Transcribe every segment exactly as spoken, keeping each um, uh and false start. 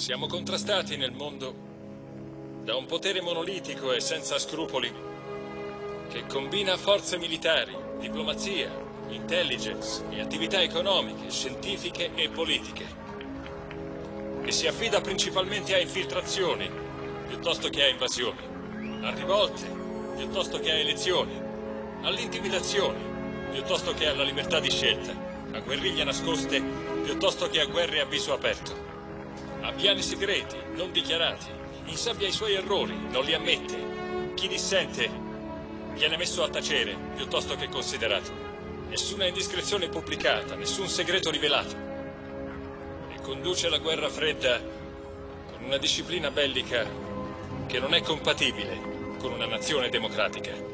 Siamo contrastati nel mondo da un potere monolitico e senza scrupoli che combina forze militari, diplomazia, intelligence e attività economiche, scientifiche e politiche, che si affida principalmente a infiltrazioni piuttosto che a invasioni, a rivolte piuttosto che a elezioni, all'intimidazione piuttosto che alla libertà di scelta, a guerriglie nascoste piuttosto che a guerre a viso aperto, a piani segreti, non dichiarati, insabbia i suoi errori, non li ammette. Chi dissente viene messo a tacere piuttosto che considerato. Nessuna indiscrezione pubblicata, nessun segreto rivelato. E conduce la guerra fredda con una disciplina bellica che non è compatibile con una nazione democratica.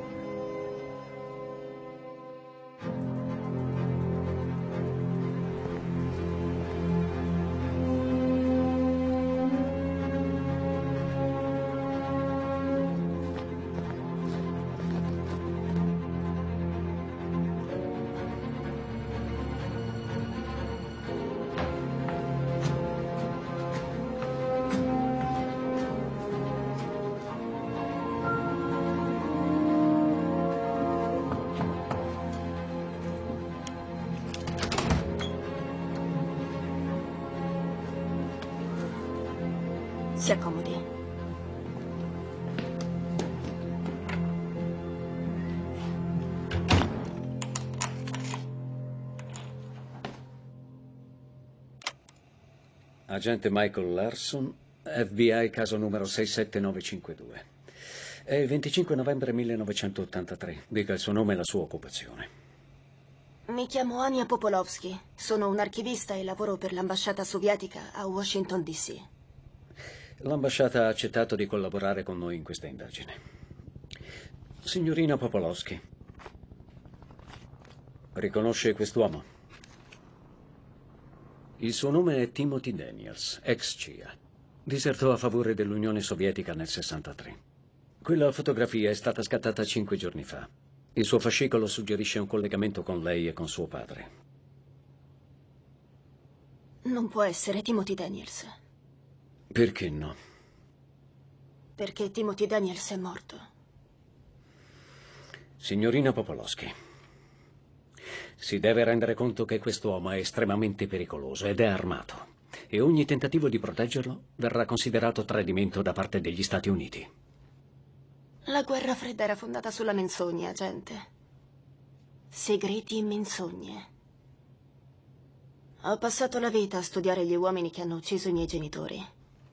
Si accomodi. Agente Michael Larson, F B I, caso numero sei sette nove cinque due. È il venticinque novembre millenovecentottantatré. Dica il suo nome e la sua occupazione. Mi chiamo Ania Popolovsky. Sono un archivista e lavoro per l'ambasciata sovietica a Washington D C. L'ambasciata ha accettato di collaborare con noi in questa indagine. Signorina Popolovsky, riconosce quest'uomo? Il suo nome è Timothy Daniels, ex C I A. Disertò a favore dell'Unione Sovietica nel sessantatré. Quella fotografia è stata scattata cinque giorni fa. Il suo fascicolo suggerisce un collegamento con lei e con suo padre. Non può essere Timothy Daniels. Perché no? Perché Timothy Daniels è morto. Signorina Popolovsky, si deve rendere conto che quest'uomo è estremamente pericoloso ed è armato. E ogni tentativo di proteggerlo verrà considerato tradimento da parte degli Stati Uniti. La guerra fredda era fondata sulla menzogna, gente. Segreti e menzogne. Ho passato la vita a studiare gli uomini che hanno ucciso i miei genitori.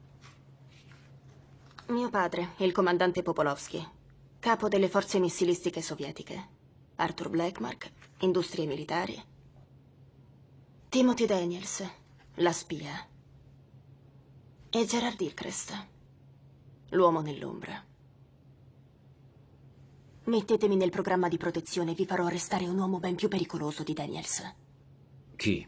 Mio padre, il comandante Popolovsky, capo delle forze missilistiche sovietiche. Arthur Blackmark, industrie militari. Timothy Daniels, la spia. E Gerard Hillcrest, l'uomo nell'ombra. Mettetemi nel programma di protezione e vi farò arrestare un uomo ben più pericoloso di Daniels. Chi?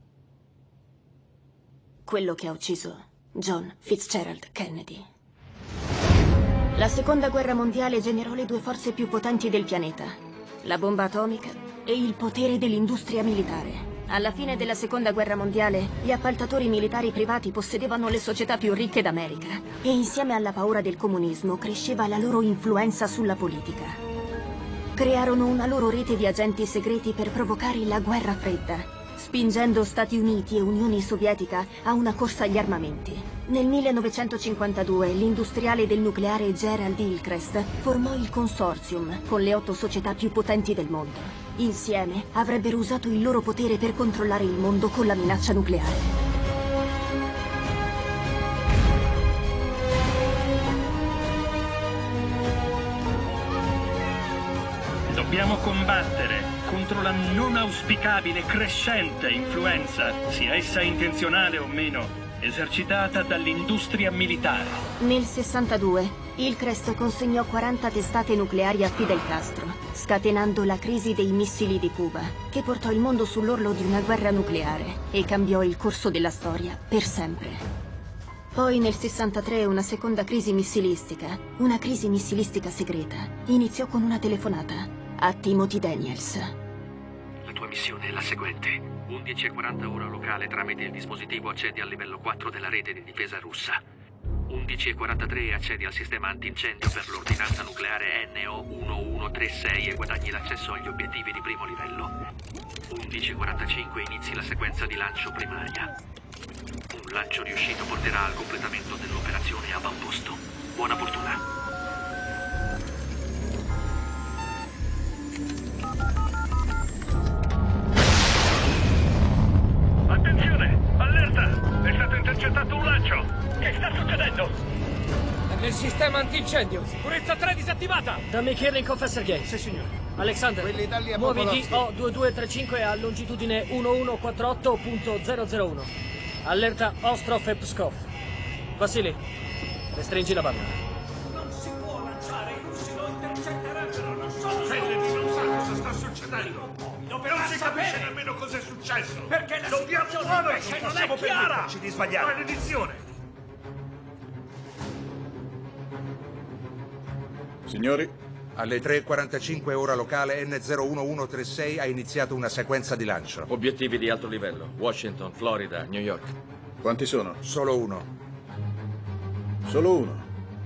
Quello che ha ucciso John Fitzgerald Kennedy. La seconda guerra mondiale generò le due forze più potenti del pianeta, la bomba atomica e il potere dell'industria militare. Alla fine della seconda guerra mondiale, gli appaltatori militari privati possedevano le società più ricche d'America e insieme alla paura del comunismo cresceva la loro influenza sulla politica. Crearono una loro rete di agenti segreti per provocare la guerra fredda, spingendo Stati Uniti e Unione Sovietica a una corsa agli armamenti. Nel millenovecentocinquantadue l'industriale del nucleare Gerald Hillcrest formò il consortium con le otto società più potenti del mondo. Insieme avrebbero usato il loro potere per controllare il mondo con la minaccia nucleare. Dobbiamo combattere contro la non auspicabile crescente influenza, sia essa intenzionale o meno, esercitata dall'industria militare. Nel sessantadue, Hillcrest consegnò quaranta testate nucleari a Fidel Castro, scatenando la crisi dei missili di Cuba, che portò il mondo sull'orlo di una guerra nucleare e cambiò il corso della storia per sempre. Poi nel sessantatré una seconda crisi missilistica, una crisi missilistica segreta, iniziò con una telefonata a Timothy Daniels. La tua missione è la seguente. undici e quaranta ora locale, tramite il dispositivo accedi al livello quattro della rete di difesa russa. undici e quarantatré accedi al sistema antincendio per l'ordinanza nucleare N O uno uno tre sei e guadagni l'accesso agli obiettivi di primo livello. undici e quarantacinque inizi la sequenza di lancio primaria. Un lancio riuscito porterà al completamento dell'operazione avamposto. Buona fortuna. Attenzione! Allerta! È stato intercettato un lancio! Che sta succedendo? È nel sistema antincendio. Sicurezza tre disattivata! Dammi Kirling con Sergei. Sì, signore. Alexander, Quelli lì a muovi Popolovsky. D O due due tre cinque a longitudine uno uno quattro otto punto zero zero uno. Allerta Ostrov e Pskov. Vasily, restringi la banda. Non si può lanciare, i russi lo intercetterebbero, non so! Kennedy non sa cosa sta succedendo! Non si capisce nemmeno cosa è successo! Perché la situazione invece non è chiara! Di sbagliare. Maledizione! Signori, Alle tre e quarantacinque ora locale N zero uno uno tre sei ha iniziato una sequenza di lancio. Obiettivi di alto livello. Washington, Florida, New York. quanti sono? Solo uno. Solo uno.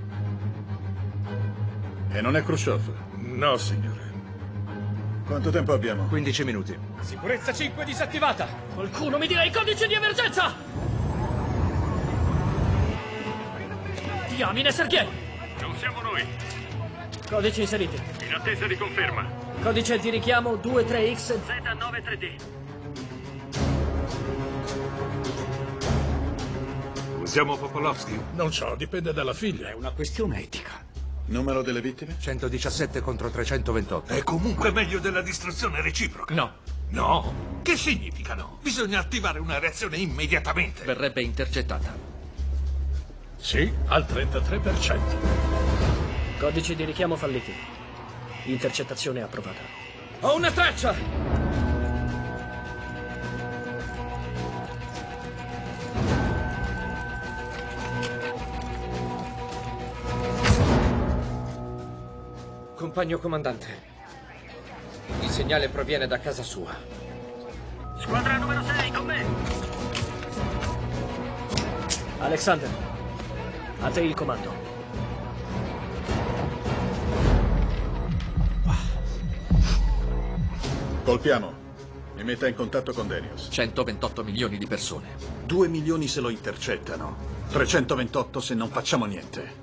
E non è Khrushchev? No, signore. Quanto tempo abbiamo? quindici minuti. Sicurezza cinque disattivata! Qualcuno mi dia i codici di emergenza! Diamine Sergei! Non siamo noi! Codici inseriti. In attesa di conferma. Codice di richiamo due tre X Z nove tre D. Usiamo Popolovsky? Non so, dipende dalla figlia. È una questione etica. Numero delle vittime? centodiciassette contro trecentoventotto. È comunque meglio della distruzione reciproca. No, No? Che significa no? Bisogna attivare una reazione immediatamente. verrebbe intercettata. Sì, al trentatré per cento. Codici di richiamo falliti. Intercettazione approvata. Ho una traccia! Compagno comandante, il segnale proviene da casa sua. Squadra numero sei, con me! Alexander, a te il comando. Colpiamo. Mi metta in contatto con Daniels. centoventotto milioni di persone. Due milioni se lo intercettano. trecentoventotto se non facciamo niente.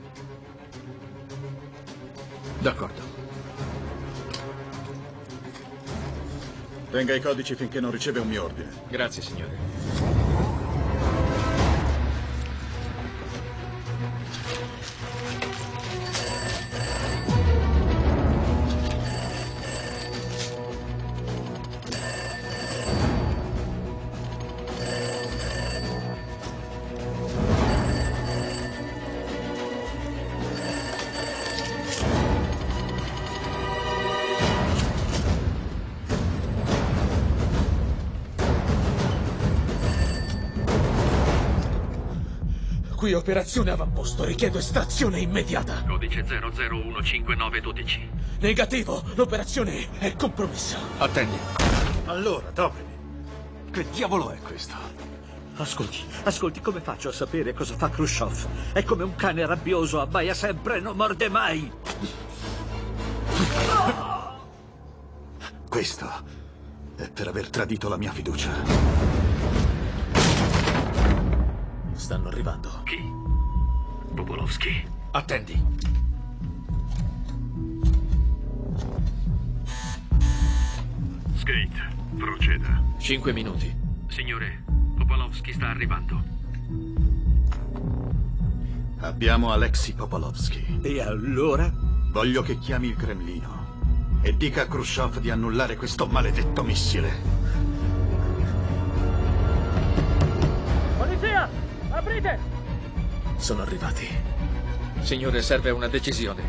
D'accordo. Tenga i codici finché non riceve un mio ordine. Grazie, signore. Qui operazione avamposto, richiedo estrazione immediata. Codice zero zero uno cinque nove uno due. Negativo, l'operazione è compromessa. Attendi. Allora, Dobrin, che diavolo è questo? Ascolti, ascolti, come faccio a sapere cosa fa Khrushchev? È come un cane rabbioso, abbaia sempre e non morde mai. Questo è per aver tradito la mia fiducia. Stanno arrivando. Chi? Popolovsky. Attendi. Skate, proceda. Cinque minuti. Signore, Popolovsky sta arrivando. Abbiamo Alexei Popolovsky. E allora? Voglio che chiami il Cremlino e dica a Khrushchev di annullare questo maledetto missile. Polizia! Aprite! Sono arrivati. Signore, serve una decisione.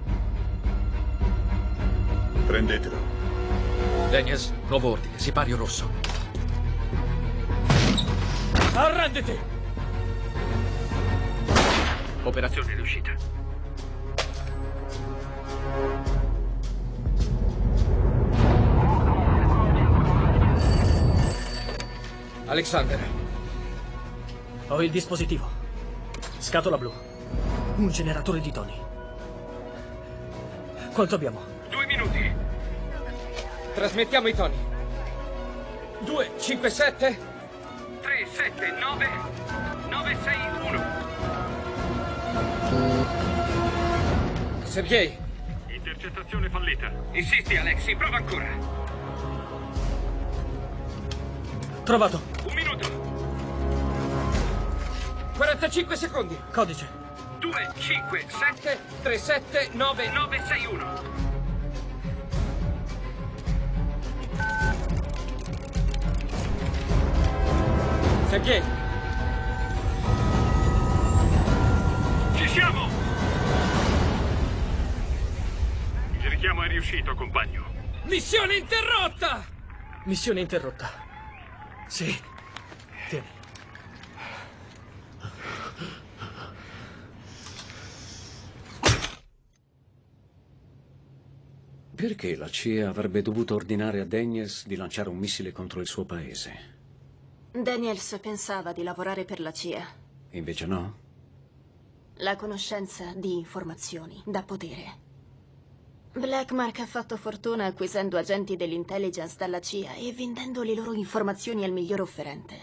Prendetelo. Daniels, nuovo ordine, sipario rosso. Arrenditi! Operazione riuscita. Alexander. Ho il dispositivo. Scatola blu. Un generatore di toni. Quanto abbiamo? Due minuti. Trasmettiamo i toni. due, cinque, sette. tre, sette, nove, nove, sei, uno. Sergei. Intercettazione fallita. Insisti, Alexi, prova ancora. Trovato. Un minuto. quarantacinque secondi. Codice. due, cinque, sette, tre, sette, nove, nove, sei, uno. Sergei. Ci siamo! Il richiamo è riuscito, compagno. Missione interrotta! Missione interrotta. Sì. Tieni. Perché la C I A avrebbe dovuto ordinare a Daniels di lanciare un missile contro il suo paese? Daniels pensava di lavorare per la C I A. Invece no? La conoscenza di informazioni dà potere. Blackmark ha fatto fortuna acquisendo agenti dell'intelligence dalla C I A e vendendo le loro informazioni al miglior offerente.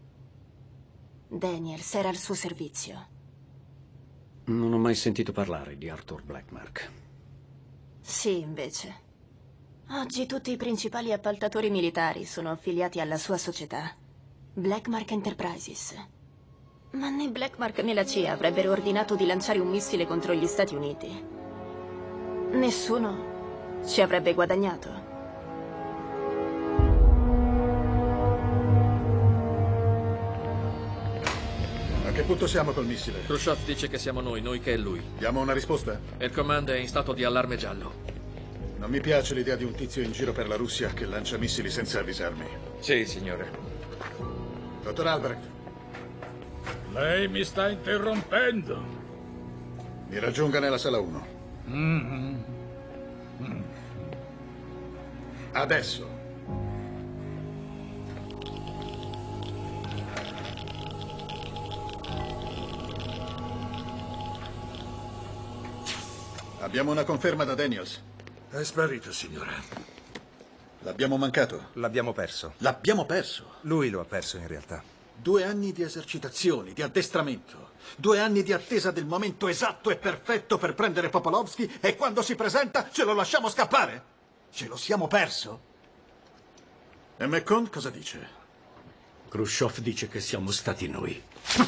Daniels era al suo servizio. Non ho mai sentito parlare di Arthur Blackmark. Sì, invece. Oggi tutti i principali appaltatori militari sono affiliati alla sua società, Blackmark Enterprises. Ma né Blackmark né la C I A avrebbero ordinato di lanciare un missile contro gli Stati Uniti. Nessuno ci avrebbe guadagnato. A che punto siamo col missile? Khrushchev dice che siamo noi, noi che è lui. Diamo una risposta? Il comando è in stato di allarme giallo. Non mi piace l'idea di un tizio in giro per la Russia che lancia missili senza avvisarmi. Sì, signore. Dottor Albrecht. Lei mi sta interrompendo. Mi raggiunga nella sala uno. Mm-hmm. Mm. Adesso. Abbiamo una conferma da Daniels. È sparito, signore. L'abbiamo mancato. L'abbiamo perso. L'abbiamo perso. Lui lo ha perso in realtà. Due anni di esercitazioni, di addestramento. Due anni di attesa del momento esatto e perfetto per prendere Popolovsky e quando si presenta ce lo lasciamo scappare? Ce lo siamo perso? E McCone cosa dice? Khrushchev dice che siamo stati noi.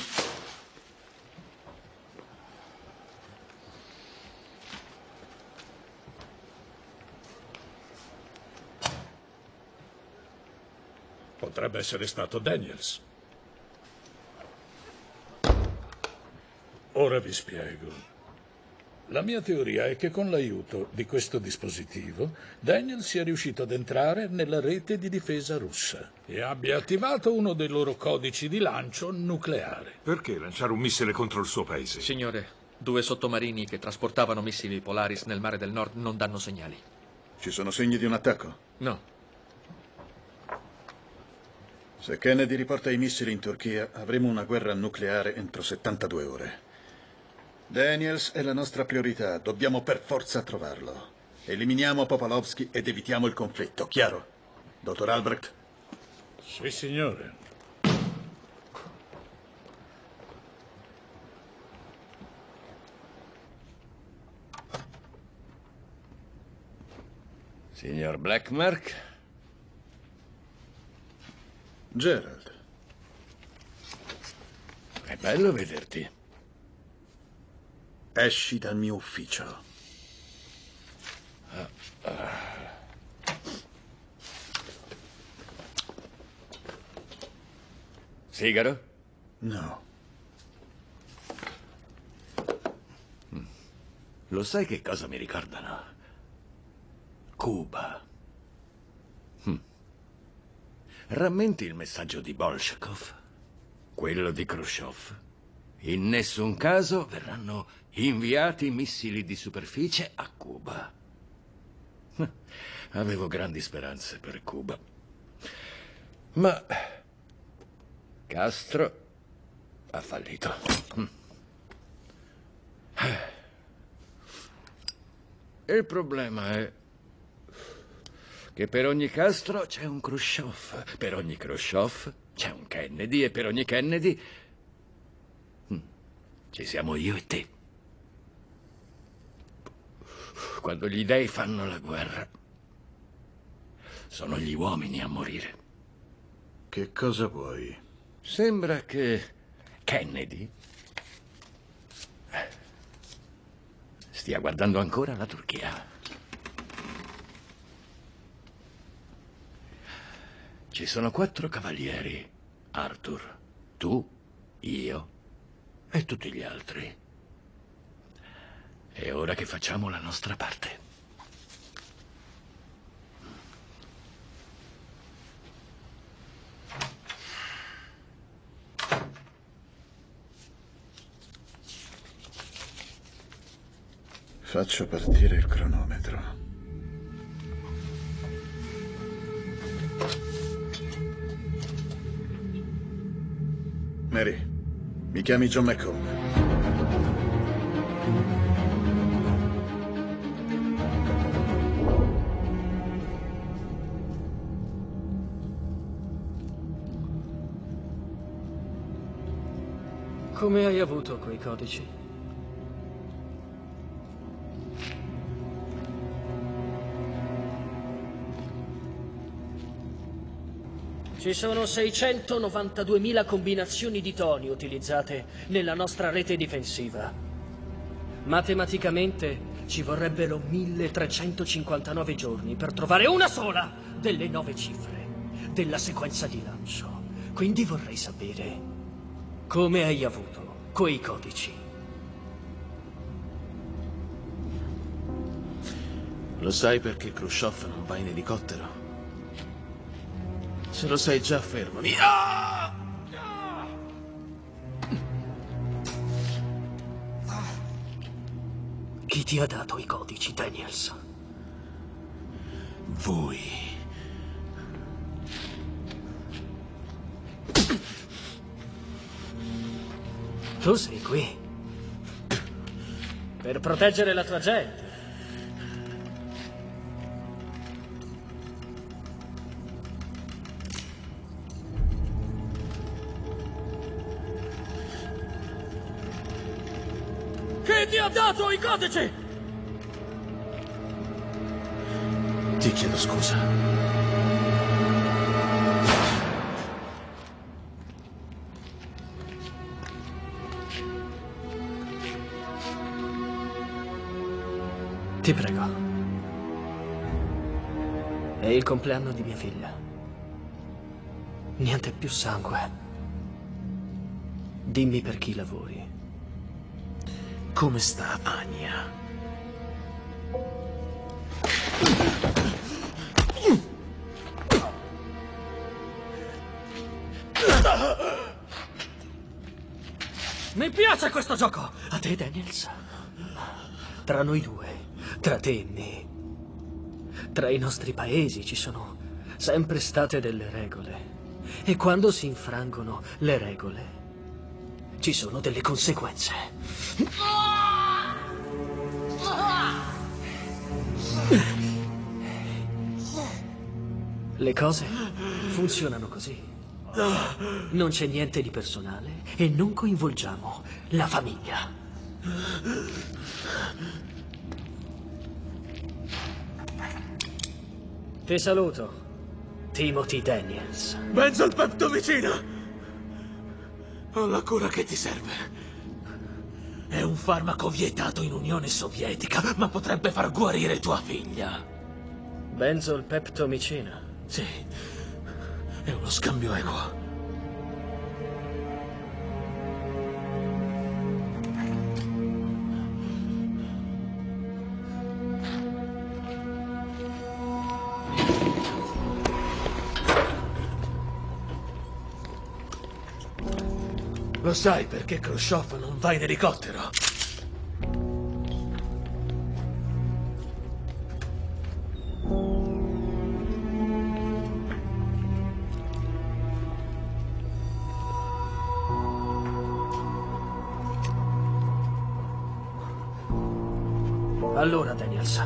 Potrebbe essere stato Daniels. Ora vi spiego. La mia teoria è che con l'aiuto di questo dispositivo, Daniels sia riuscito ad entrare nella rete di difesa russa e abbia attivato uno dei loro codici di lancio nucleare. Perché lanciare un missile contro il suo paese? Signore, due sottomarini che trasportavano missili Polaris nel mare del Nord non danno segnali. Ci sono segni di un attacco? No. Se Kennedy riporta i missili in Turchia, avremo una guerra nucleare entro settantadue ore. Daniels è la nostra priorità, dobbiamo per forza trovarlo. Eliminiamo Popolovsky ed evitiamo il conflitto, chiaro? Dottor Albrecht? Sì, signore. Signor Blackmark? Gerald. È bello vederti. Esci dal mio ufficio. Ah, ah. Sigaro? No. Lo sai che cosa mi ricordano? Cuba. Hm. Rammenti il messaggio di Bolshakov? Quello di Khrushchev? In nessun caso verranno inviati missili di superficie a Cuba. Avevo grandi speranze per Cuba. Ma Castro ha fallito. Mm. Il problema è che per ogni Castro c'è un Khrushchev, per ogni Khrushchev c'è un Kennedy e per ogni Kennedy mm, ci siamo io e te. Quando gli dei fanno la guerra, sono gli uomini a morire. Che cosa vuoi? Sembra che Kennedy stia guardando ancora la Turchia. Ci sono quattro cavalieri. Arthur, tu, io e tutti gli altri. È ora che facciamo la nostra parte. Faccio partire il cronometro. Mary, mi chiami John McCone. Come hai avuto quei codici? Ci sono seicentonovantaduemila combinazioni di toni utilizzate nella nostra rete difensiva. Matematicamente ci vorrebbero milletrecentocinquantanove giorni per trovare una sola delle nove cifre della sequenza di lancio. Quindi vorrei sapere come hai avuto quei codici. Lo sai perché Khrushchev non va in elicottero? Se lo sai già, fermami. Ah! Chi ti ha dato i codici, Daniels? Voi. Tu sei qui per proteggere la tua gente. Chi ti ha dato i codici? Ti chiedo scusa. Ti prego. È il compleanno di mia figlia. Niente più sangue. Dimmi per chi lavori. Come sta Anya? Mi piace questo gioco! A te, Daniels? Tra noi due, tra te e me, tra i nostri paesi ci sono sempre state delle regole. E quando si infrangono le regole, ci sono delle conseguenze. Le cose funzionano così. Non c'è niente di personale e non coinvolgiamo la famiglia. Ti saluto, Timothy Daniels. Benzol Peptomicina! Ho la cura che ti serve. È un farmaco vietato in Unione Sovietica, ma potrebbe far guarire tua figlia. Benzol Peptomicina? Sì, è uno scambio equo. Lo sai perché Khrushchev non va in elicottero? Allora, Daniels,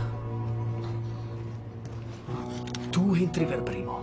tu entri per primo.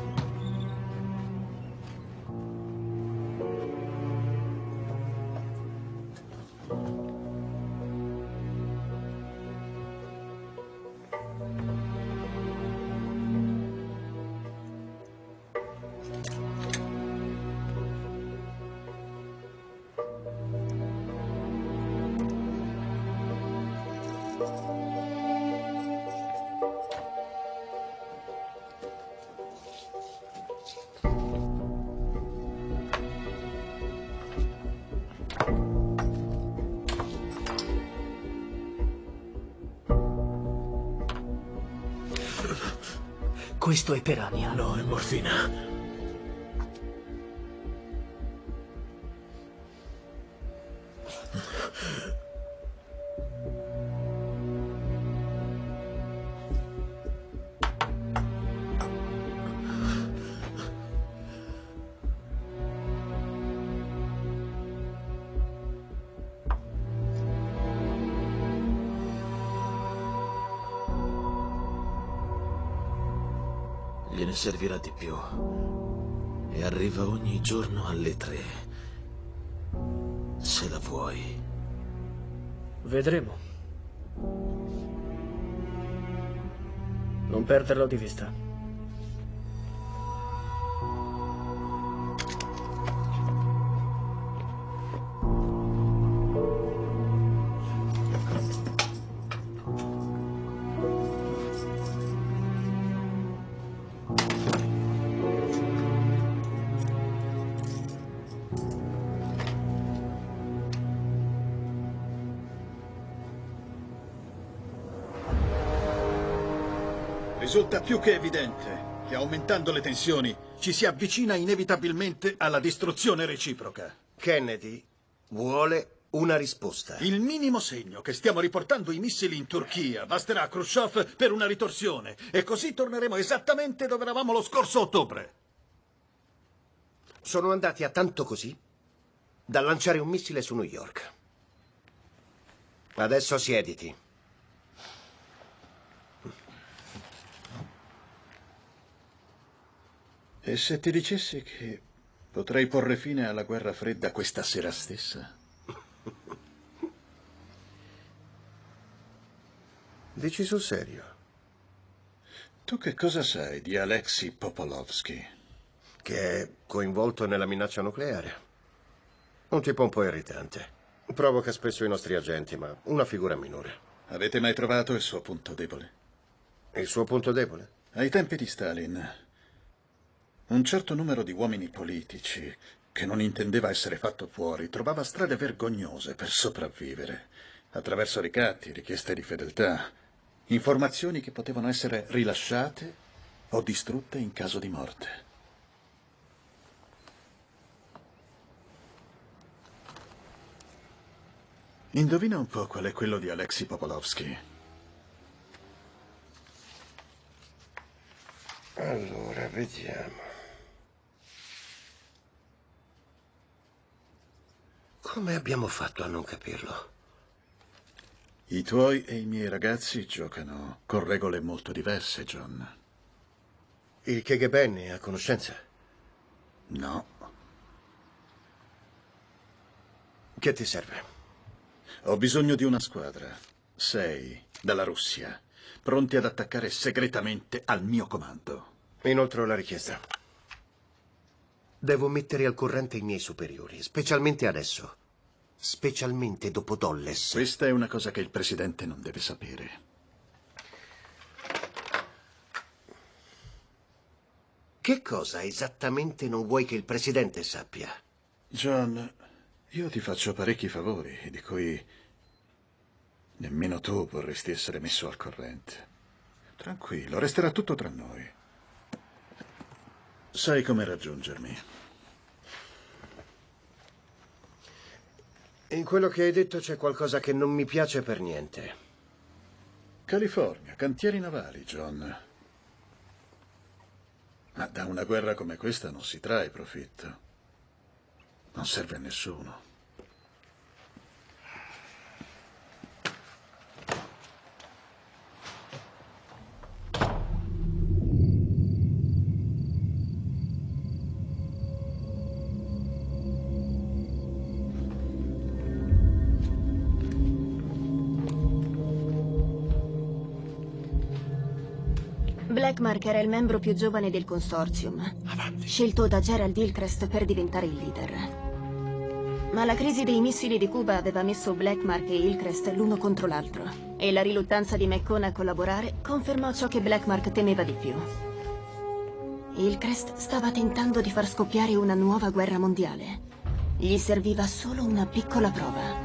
Questo è Perania. No, è morfina. Gliene servirà di più. E arriva ogni giorno alle tre. Se la vuoi. Vedremo. Non perderlo di vista. Risulta più che evidente che aumentando le tensioni ci si avvicina inevitabilmente alla distruzione reciproca. Kennedy vuole una risposta. Il minimo segno che stiamo riportando i missili in Turchia basterà a Khrushchev per una ritorsione e così torneremo esattamente dove eravamo lo scorso ottobre. Sono andati a tanto così da lanciare un missile su New York. Adesso siediti. E se ti dicessi che potrei porre fine alla guerra fredda questa sera stessa? Dici sul serio? Tu che cosa sai di Alexei Popolovsky? Che è coinvolto nella minaccia nucleare. Un tipo un po' irritante. Provoca spesso i nostri agenti, ma una figura minore. Avete mai trovato il suo punto debole? Il suo punto debole? Ai tempi di Stalin, un certo numero di uomini politici, che non intendeva essere fatto fuori, trovava strade vergognose per sopravvivere, attraverso ricatti, richieste di fedeltà, informazioni che potevano essere rilasciate o distrutte in caso di morte. Indovina un po' qual è quello di Alexei Popolovsky. Allora, vediamo. Come abbiamo fatto a non capirlo? I tuoi e i miei ragazzi giocano con regole molto diverse, John. Il K G B ne è a conoscenza? No. Che ti serve? Ho bisogno di una squadra. Sei, dalla Russia, pronti ad attaccare segretamente al mio comando. Inoltre la richiesta. Devo mettere al corrente i miei superiori, specialmente adesso. Specialmente dopo Dulles. Questa è una cosa che il presidente non deve sapere. Che cosa esattamente non vuoi che il presidente sappia? John, io ti faccio parecchi favori, di cui nemmeno tu vorresti essere messo al corrente. Tranquillo, resterà tutto tra noi. Sai come raggiungermi. In quello che hai detto c'è qualcosa che non mi piace per niente. California, cantieri navali, John. Ma da una guerra come questa non si trae profitto. Non serve a nessuno. Blackmark era il membro più giovane del consortium, scelto da Gerald Hillcrest per diventare il leader. Ma la crisi dei missili di Cuba aveva messo Blackmark e Hillcrest l'uno contro l'altro, e la riluttanza di McCone a collaborare confermò ciò che Blackmark temeva di più. Hillcrest stava tentando di far scoppiare una nuova guerra mondiale. Gli serviva solo una piccola prova.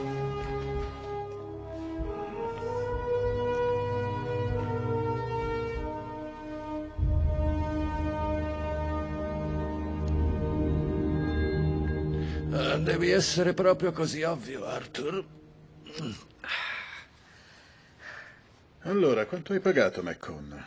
Devi essere proprio così ovvio, Arthur. Allora, quanto hai pagato, McCone?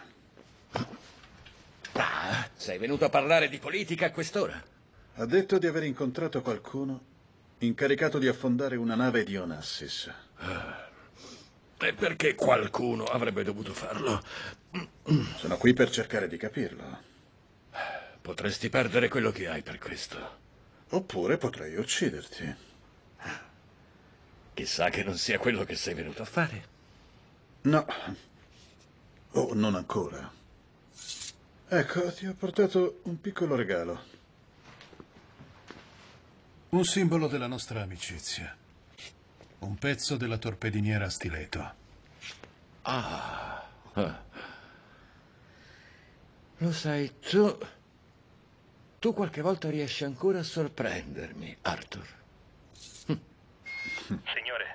Ah, sei venuto a parlare di politica a quest'ora? Ha detto di aver incontrato qualcuno incaricato di affondare una nave di Onassis. E perché qualcuno avrebbe dovuto farlo? Sono qui per cercare di capirlo. Potresti perdere quello che hai per questo. Oppure potrei ucciderti. Chissà che non sia quello che sei venuto a fare. No. Oh, non ancora. Ecco, ti ho portato un piccolo regalo. Un simbolo della nostra amicizia. Un pezzo della torpediniera Stiletto. Ah. ah. Lo sai, tu... Tu qualche volta riesci ancora a sorprendermi, Arthur. Signore,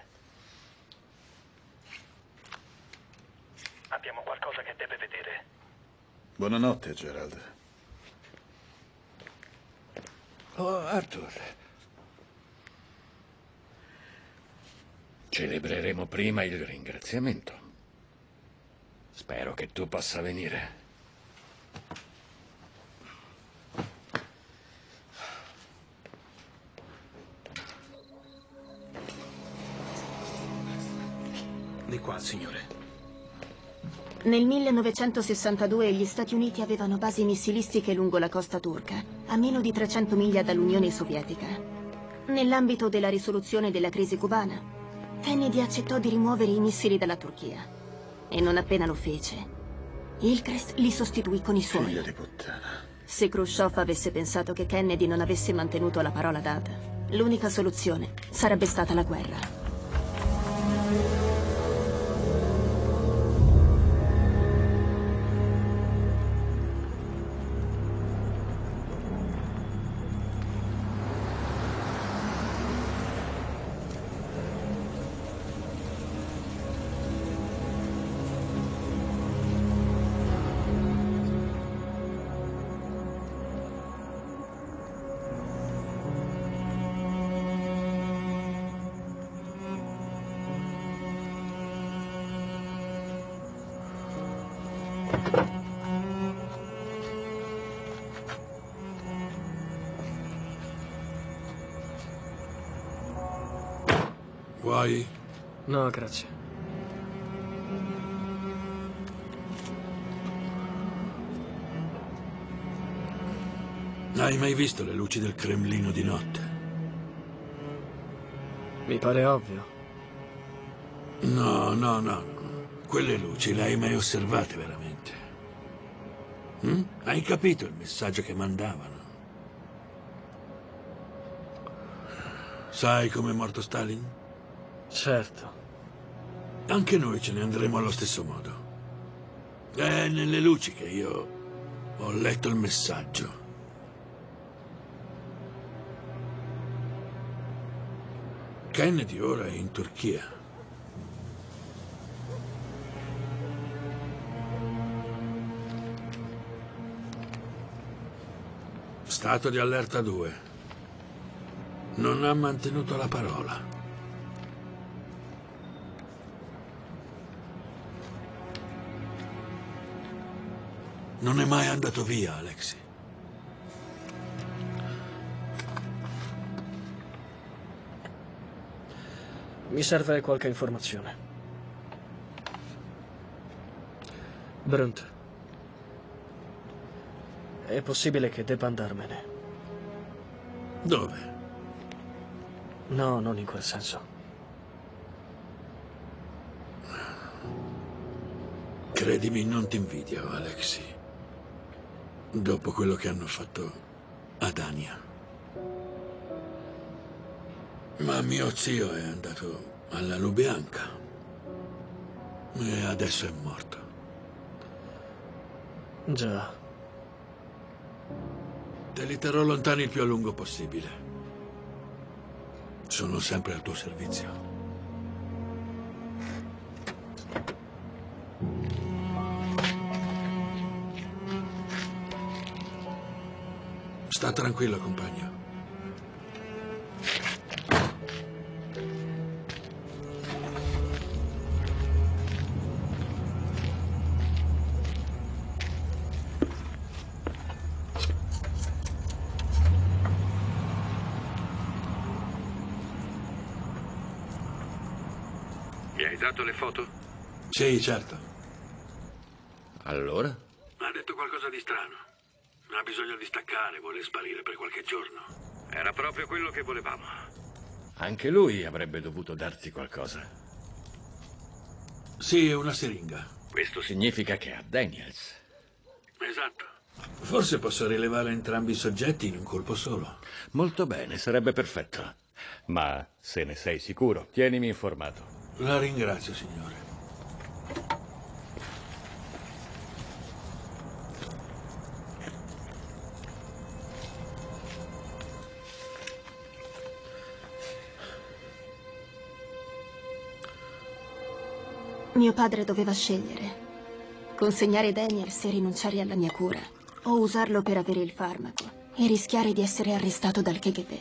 abbiamo qualcosa che deve vedere. Buonanotte, Gerald. Oh, Arthur. Celebreremo prima il ringraziamento. Spero che tu possa venire. Di qua, signore. Nel millenovecentosessantadue gli Stati Uniti avevano basi missilistiche lungo la costa turca, a meno di trecento miglia dall'Unione Sovietica. Nell'ambito della risoluzione della crisi cubana, Kennedy accettò di rimuovere i missili dalla Turchia. E non appena lo fece, Hillcrest li sostituì con i suoi. Figlia di puttana. Se Khrushchev avesse pensato che Kennedy non avesse mantenuto la parola data, l'unica soluzione sarebbe stata la guerra. Vuoi? No, grazie. Hai mai visto le luci del Cremlino di notte? Mi pare ovvio. No, no, no. Quelle luci le hai mai osservate veramente? Hm? Hai capito il messaggio che mandavano? Sai come è morto Stalin? Certo. Anche noi ce ne andremo allo stesso modo. È nelle luci che io ho letto il messaggio. Kennedy ora è in Turchia. Stato di allerta due. Non ha mantenuto la parola. Non è mai andato via, Alexei. Mi serve qualche informazione. Brunt. È possibile che debba andarmene. Dove? No, non in quel senso. Credimi, non ti invidio, Alexei. Dopo quello che hanno fatto ad Ania. Ma mio zio è andato alla Lubianka. E adesso è morto. Già. Te li terrò lontani il più a lungo possibile. Sono sempre al tuo servizio. Sta tranquillo, compagno. Mi hai dato le foto? Sì, certo. Allora? Ha detto qualcosa di strano. Ha bisogno di staccare, vuole sparire per qualche giorno. Era proprio quello che volevamo. Anche lui avrebbe dovuto darti qualcosa. Sì, una siringa. Questo significa che ha Daniels. Esatto. Forse posso rilevare entrambi i soggetti in un colpo solo. Molto bene, sarebbe perfetto. Ma se ne sei sicuro, tienimi informato. La ringrazio, signore. Mio padre doveva scegliere. Consegnare Daniels e rinunciare alla mia cura, o usarlo per avere il farmaco e rischiare di essere arrestato dal K G B.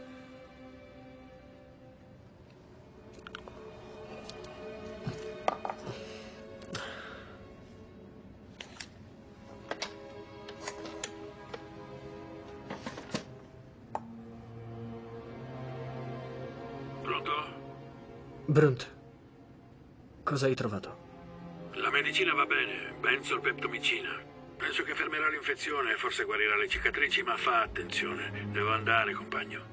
Pronto? Brunt, cosa hai trovato? La medicina va bene, benzolpeptomicina. Penso che fermerà l'infezione e forse guarirà le cicatrici, ma fa attenzione. Devo andare, compagno.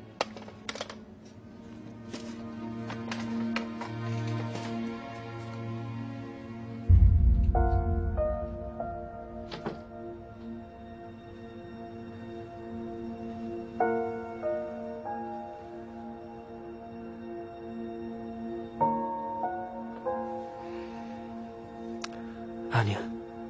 Ania.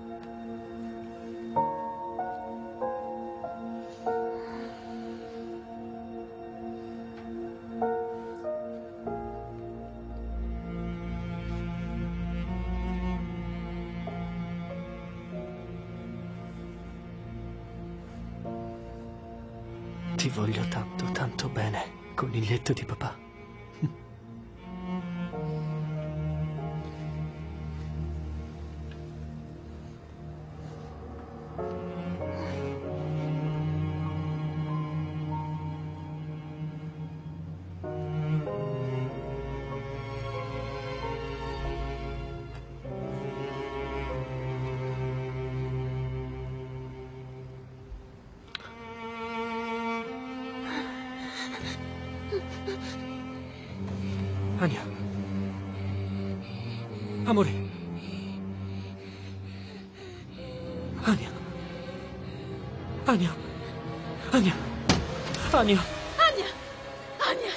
Ti voglio tanto, tanto bene, coniglietto di papà. Ania. Amore. Ania. Ania. Ania. Ania. Ania! Ania!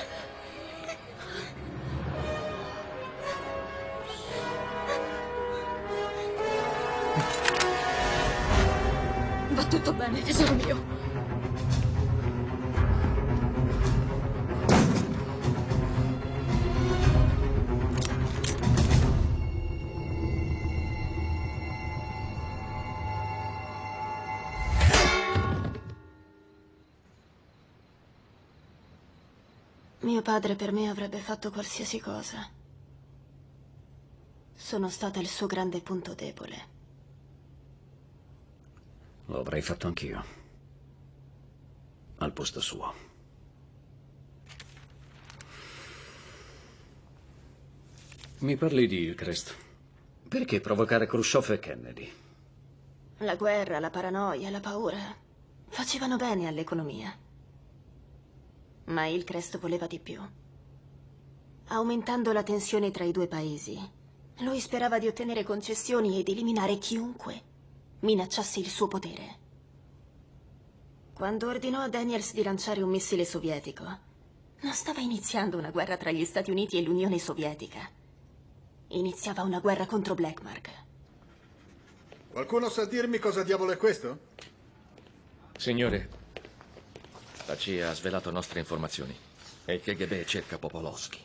Va tutto bene, tesoro mio. Mio padre per me avrebbe fatto qualsiasi cosa. Sono stata il suo grande punto debole. Lo avrei fatto anch'io. Al posto suo. Mi parli di Hillcrest. Perché provocare Khrushchev e Kennedy? La guerra, la paranoia, la paura facevano bene all'economia. Ma Hillcrest voleva di più. Aumentando la tensione tra i due paesi, Lui sperava di ottenere concessioni ed eliminare chiunque minacciasse il suo potere. Quando ordinò a Daniels di lanciare un missile sovietico, non stava iniziando una guerra tra gli Stati Uniti e l'Unione Sovietica. Iniziava una guerra contro Blackmark. Qualcuno sa dirmi cosa diavolo è questo? Signore, la C I A ha svelato nostre informazioni e il K G B cerca Popolovsky.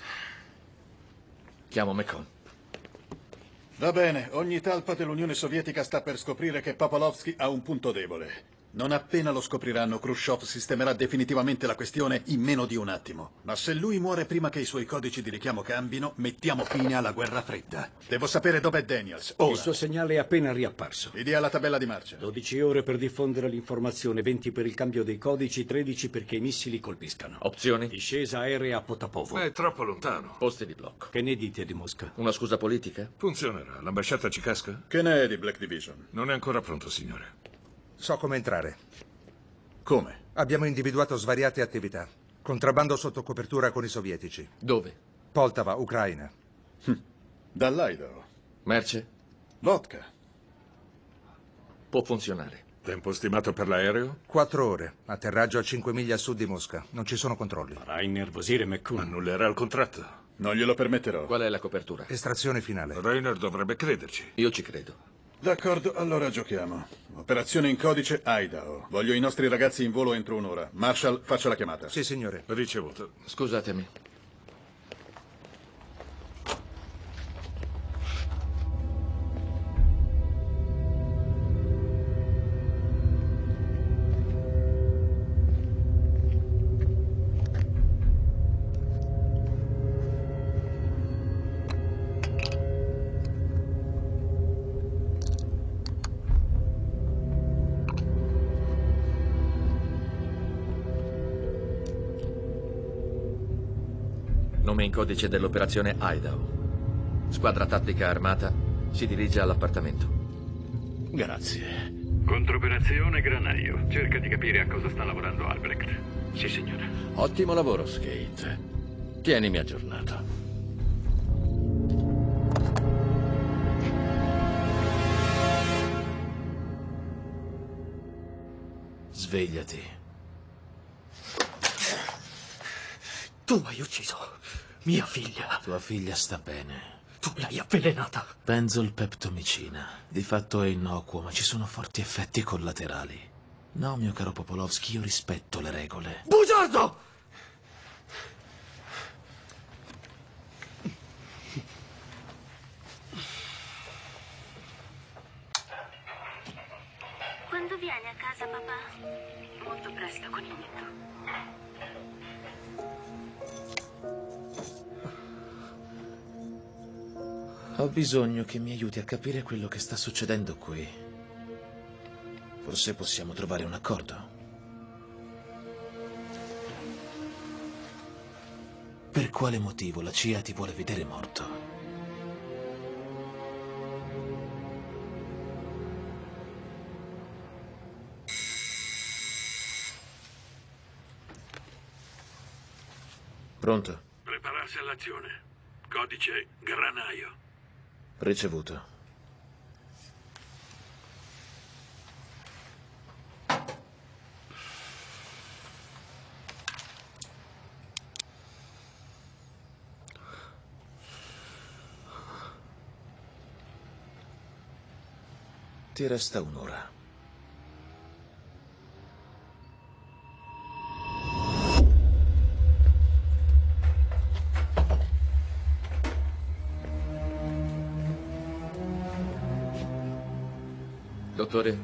Chiamo McCone. Va bene, ogni talpa dell'Unione Sovietica sta per scoprire che Popolovsky ha un punto debole. Non appena lo scopriranno, Khrushchev sistemerà definitivamente la questione in meno di un attimo. Ma se lui muore prima che i suoi codici di richiamo cambino, mettiamo fine alla guerra fredda. Devo sapere dov'è Daniels, ora. Il suo segnale è appena riapparso. Mi dia la tabella di marcia. dodici ore per diffondere l'informazione, venti per il cambio dei codici, tredici perché i missili colpiscano. Opzioni? Discesa aerea a Potapovo. È troppo lontano. Posti di blocco. Che ne dite di Mosca? Una scusa politica? Funzionerà. L'ambasciata ci casca? Che ne è di Black Division? Non è ancora pronto, signore. So come entrare. Come? Abbiamo individuato svariate attività. Contrabbando sotto copertura con i sovietici. Dove? Poltava, Ucraina. Hm. Dall'Idaho. Merce? Vodka. Può funzionare. Tempo stimato per l'aereo? Quattro ore. Atterraggio a cinque miglia a sud di Mosca. Non ci sono controlli. Farà innervosire McCool. Annullerà il contratto. Non glielo permetterò. Qual è la copertura? Estrazione finale. Reiner dovrebbe crederci. Io ci credo. D'accordo, allora giochiamo. Operazione in codice Idaho. Voglio i nostri ragazzi in volo entro un'ora. Marshall, faccia la chiamata. Sì, signore. Ricevuto. Scusatemi. Nome in codice dell'operazione Idaho. Squadra tattica armata si dirige all'appartamento. Grazie. Controoperazione Granaio. Cerca di capire a cosa sta lavorando Albrecht. Sì, signore. Ottimo lavoro, Skate. Tienimi aggiornato. Svegliati. Tu hai ucciso mia figlia. Tua figlia sta bene. Tu l'hai avvelenata. Benzolpeptomicina. Di fatto è innocuo, ma ci sono forti effetti collaterali. No, mio caro Popolovsky, io rispetto le regole. Bugiardo! Quando vieni a casa, papà? Molto presto, coniglietto. Ho bisogno che mi aiuti a capire quello che sta succedendo qui. Forse possiamo trovare un accordo. Per quale motivo la C I A ti vuole vedere morto? Pronto? Prepararsi all'azione. Codice Granaio. Ricevuto. Ti resta un'ora. Dottore?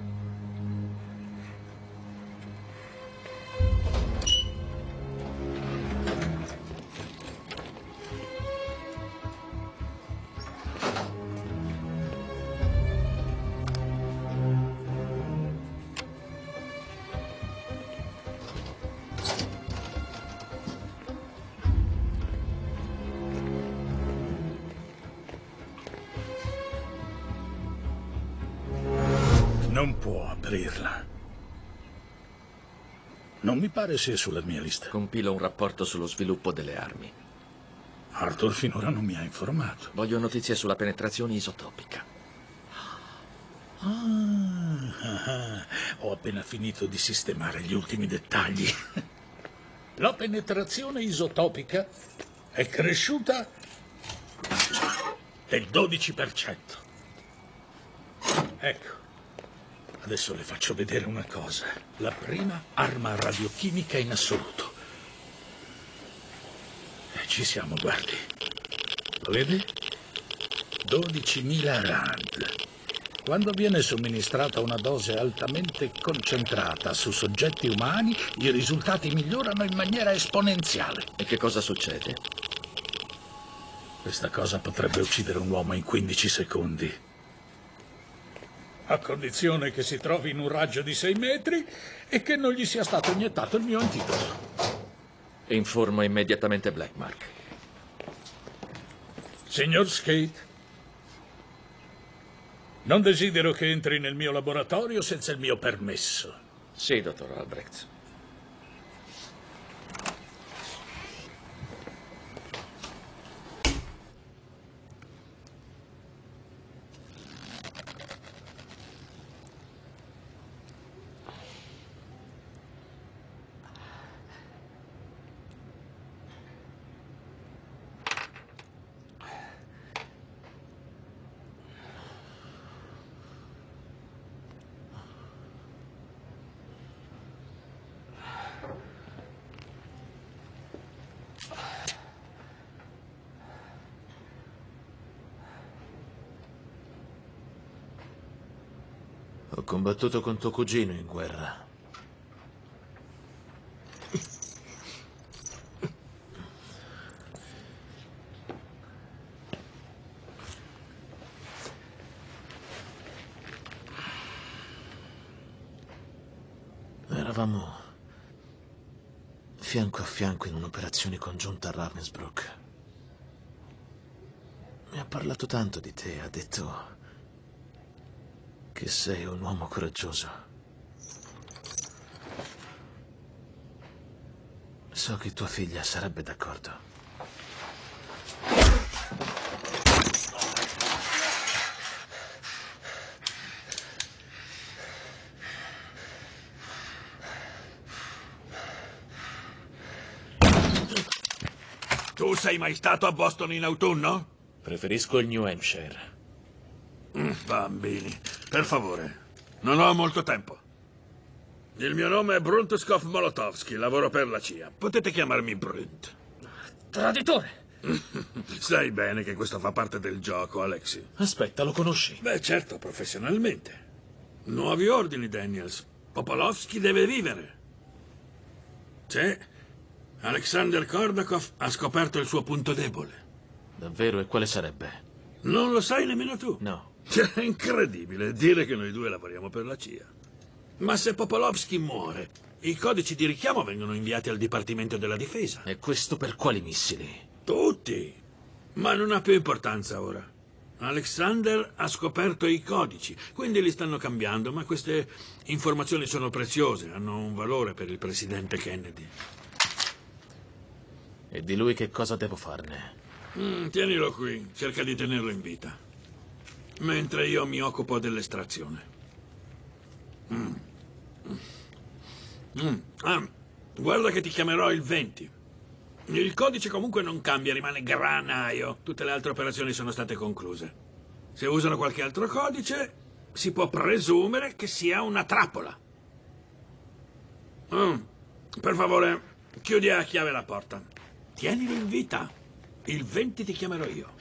Non può aprirla. Non mi pare sia sulla mia lista. Compilo un rapporto sullo sviluppo delle armi. Arthur finora non mi ha informato. Voglio notizie sulla penetrazione isotopica. Ah, ah, ho appena finito di sistemare gli ultimi dettagli. La penetrazione isotopica è cresciuta del dodici per cento. Ecco, adesso le faccio vedere una cosa. La prima arma radiochimica in assoluto. E ci siamo, guardi. Lo vede? dodicimila rand. Quando viene somministrata una dose altamente concentrata su soggetti umani, i risultati migliorano in maniera esponenziale. E che cosa succede? Questa cosa potrebbe uccidere un uomo in quindici secondi. A condizione che si trovi in un raggio di sei metri e che non gli sia stato iniettato il mio antidoto. Informo immediatamente Blackmark. Signor Skate, non desidero che entri nel mio laboratorio senza il mio permesso. Sì, dottor Albrecht. Ho combattuto con tuo cugino in guerra. Eravamo fianco a fianco in un'operazione congiunta a Ravensbrück. Mi ha parlato tanto di te, ha detto che sei un uomo coraggioso. So che tua figlia sarebbe d'accordo. Tu sei mai stato a Boston in autunno? Preferisco il New Hampshire. Mm, bambini, per favore, non ho molto tempo. Il mio nome è Bruntuskov Molotovsky, lavoro per la C I A. Potete chiamarmi Brunt. Traditore! Sai bene che questo fa parte del gioco, Alexi. Aspetta, lo conosci? Beh, certo, professionalmente. Nuovi ordini, Daniels. Popolovsky deve vivere. Sì, Alexander Kordakov ha scoperto il suo punto debole. Davvero? E quale sarebbe? Non lo sai nemmeno tu? No. È incredibile dire che noi due lavoriamo per la C I A. Ma se Popolovsky muore, i codici di richiamo vengono inviati al Dipartimento della Difesa. E questo per quali missili? Tutti. Ma non ha più importanza ora. Alexander ha scoperto i codici, quindi li stanno cambiando, ma queste informazioni sono preziose, hanno un valore per il presidente Kennedy. E di lui che cosa devo farne? Mm, tienilo qui, cerca di tenerlo in vita. Mentre io mi occupo dell'estrazione. Mm. Mm. Ah, guarda che ti chiamerò il venti. Il codice comunque non cambia, rimane Granaio. Tutte le altre operazioni sono state concluse. Se usano qualche altro codice, si può presumere che sia una trappola. Mm. Per favore, chiudi a chiave la porta. Tienilo in vita. Il venti ti chiamerò io.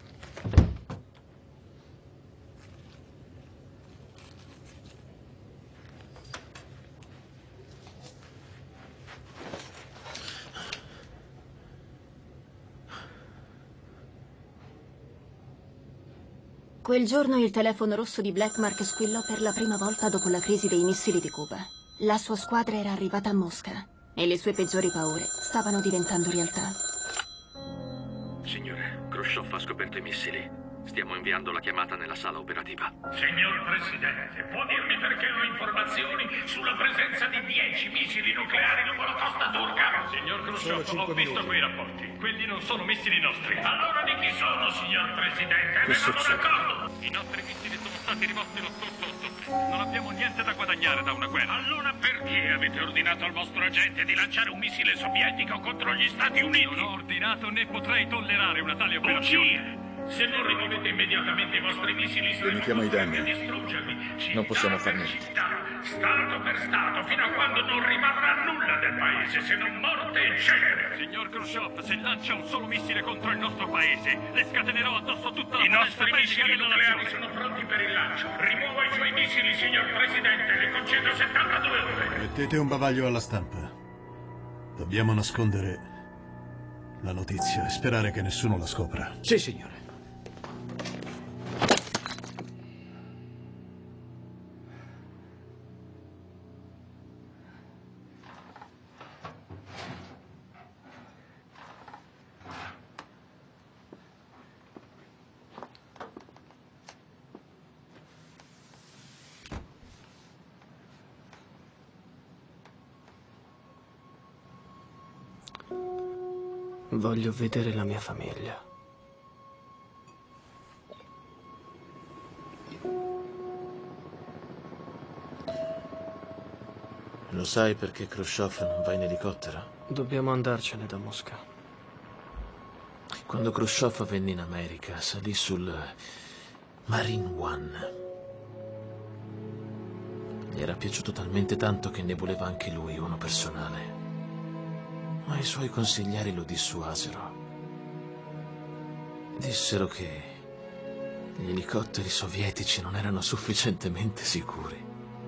Quel giorno il telefono rosso di Blackmark squillò per la prima volta dopo la crisi dei missili di Cuba. La sua squadra era arrivata a Mosca e le sue peggiori paure stavano diventando realtà. Signore, Khrushchev ha scoperto i missili. Stiamo inviando la chiamata nella sala operativa. Signor Presidente, può dirmi perché ho informazioni sulla presenza di dieci missili nucleari lungo la costa turca? Signor Khrushchev, ho visto quei rapporti. Quelli non sono missili nostri. Allora di chi sono, signor Presidente? Ne vado d'accordo. I nostri missili sono stati rimossi lo scorso ottobre. Non abbiamo niente da guadagnare da una guerra. Allora perché avete ordinato al vostro agente di lanciare un missile sovietico contro gli Stati Uniti? Non ho ordinato né potrei tollerare una tale operazione. Se non rimuovete immediatamente i vostri missili, limitiamo i danni. Distruggerli. Non possiamo far niente. Stato per stato, fino a quando non rimarrà nulla del paese, se non morte e cenere. Signor Khrushchev, se lancia un solo missile contro il nostro paese, le scatenerò addosso tutta la I nostri politica missili della nucleari nazione. sono pronti per il lancio. Rimuova i suoi missili, signor Presidente. Le concedo settantadue ore. Mettete un bavaglio alla stampa. Dobbiamo nascondere la notizia e sperare che nessuno la scopra. Sì, signore. Voglio vedere la mia famiglia. Lo sai perché Khrushchev non va in elicottero? Dobbiamo andarcene da Mosca. Quando Khrushchev venne in America, salì sul Marine One. Gli era piaciuto talmente tanto che ne voleva anche lui uno personale. Ma i suoi consiglieri lo dissuasero. Dissero che gli elicotteri sovietici non erano sufficientemente sicuri.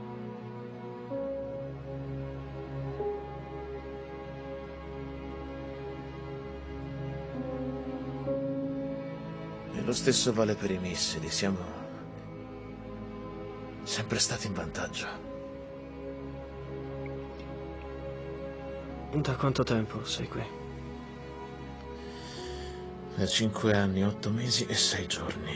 E lo stesso vale per i missili. Siamo sempre stati in vantaggio. Da quanto tempo sei qui? Da cinque anni, otto mesi e sei giorni.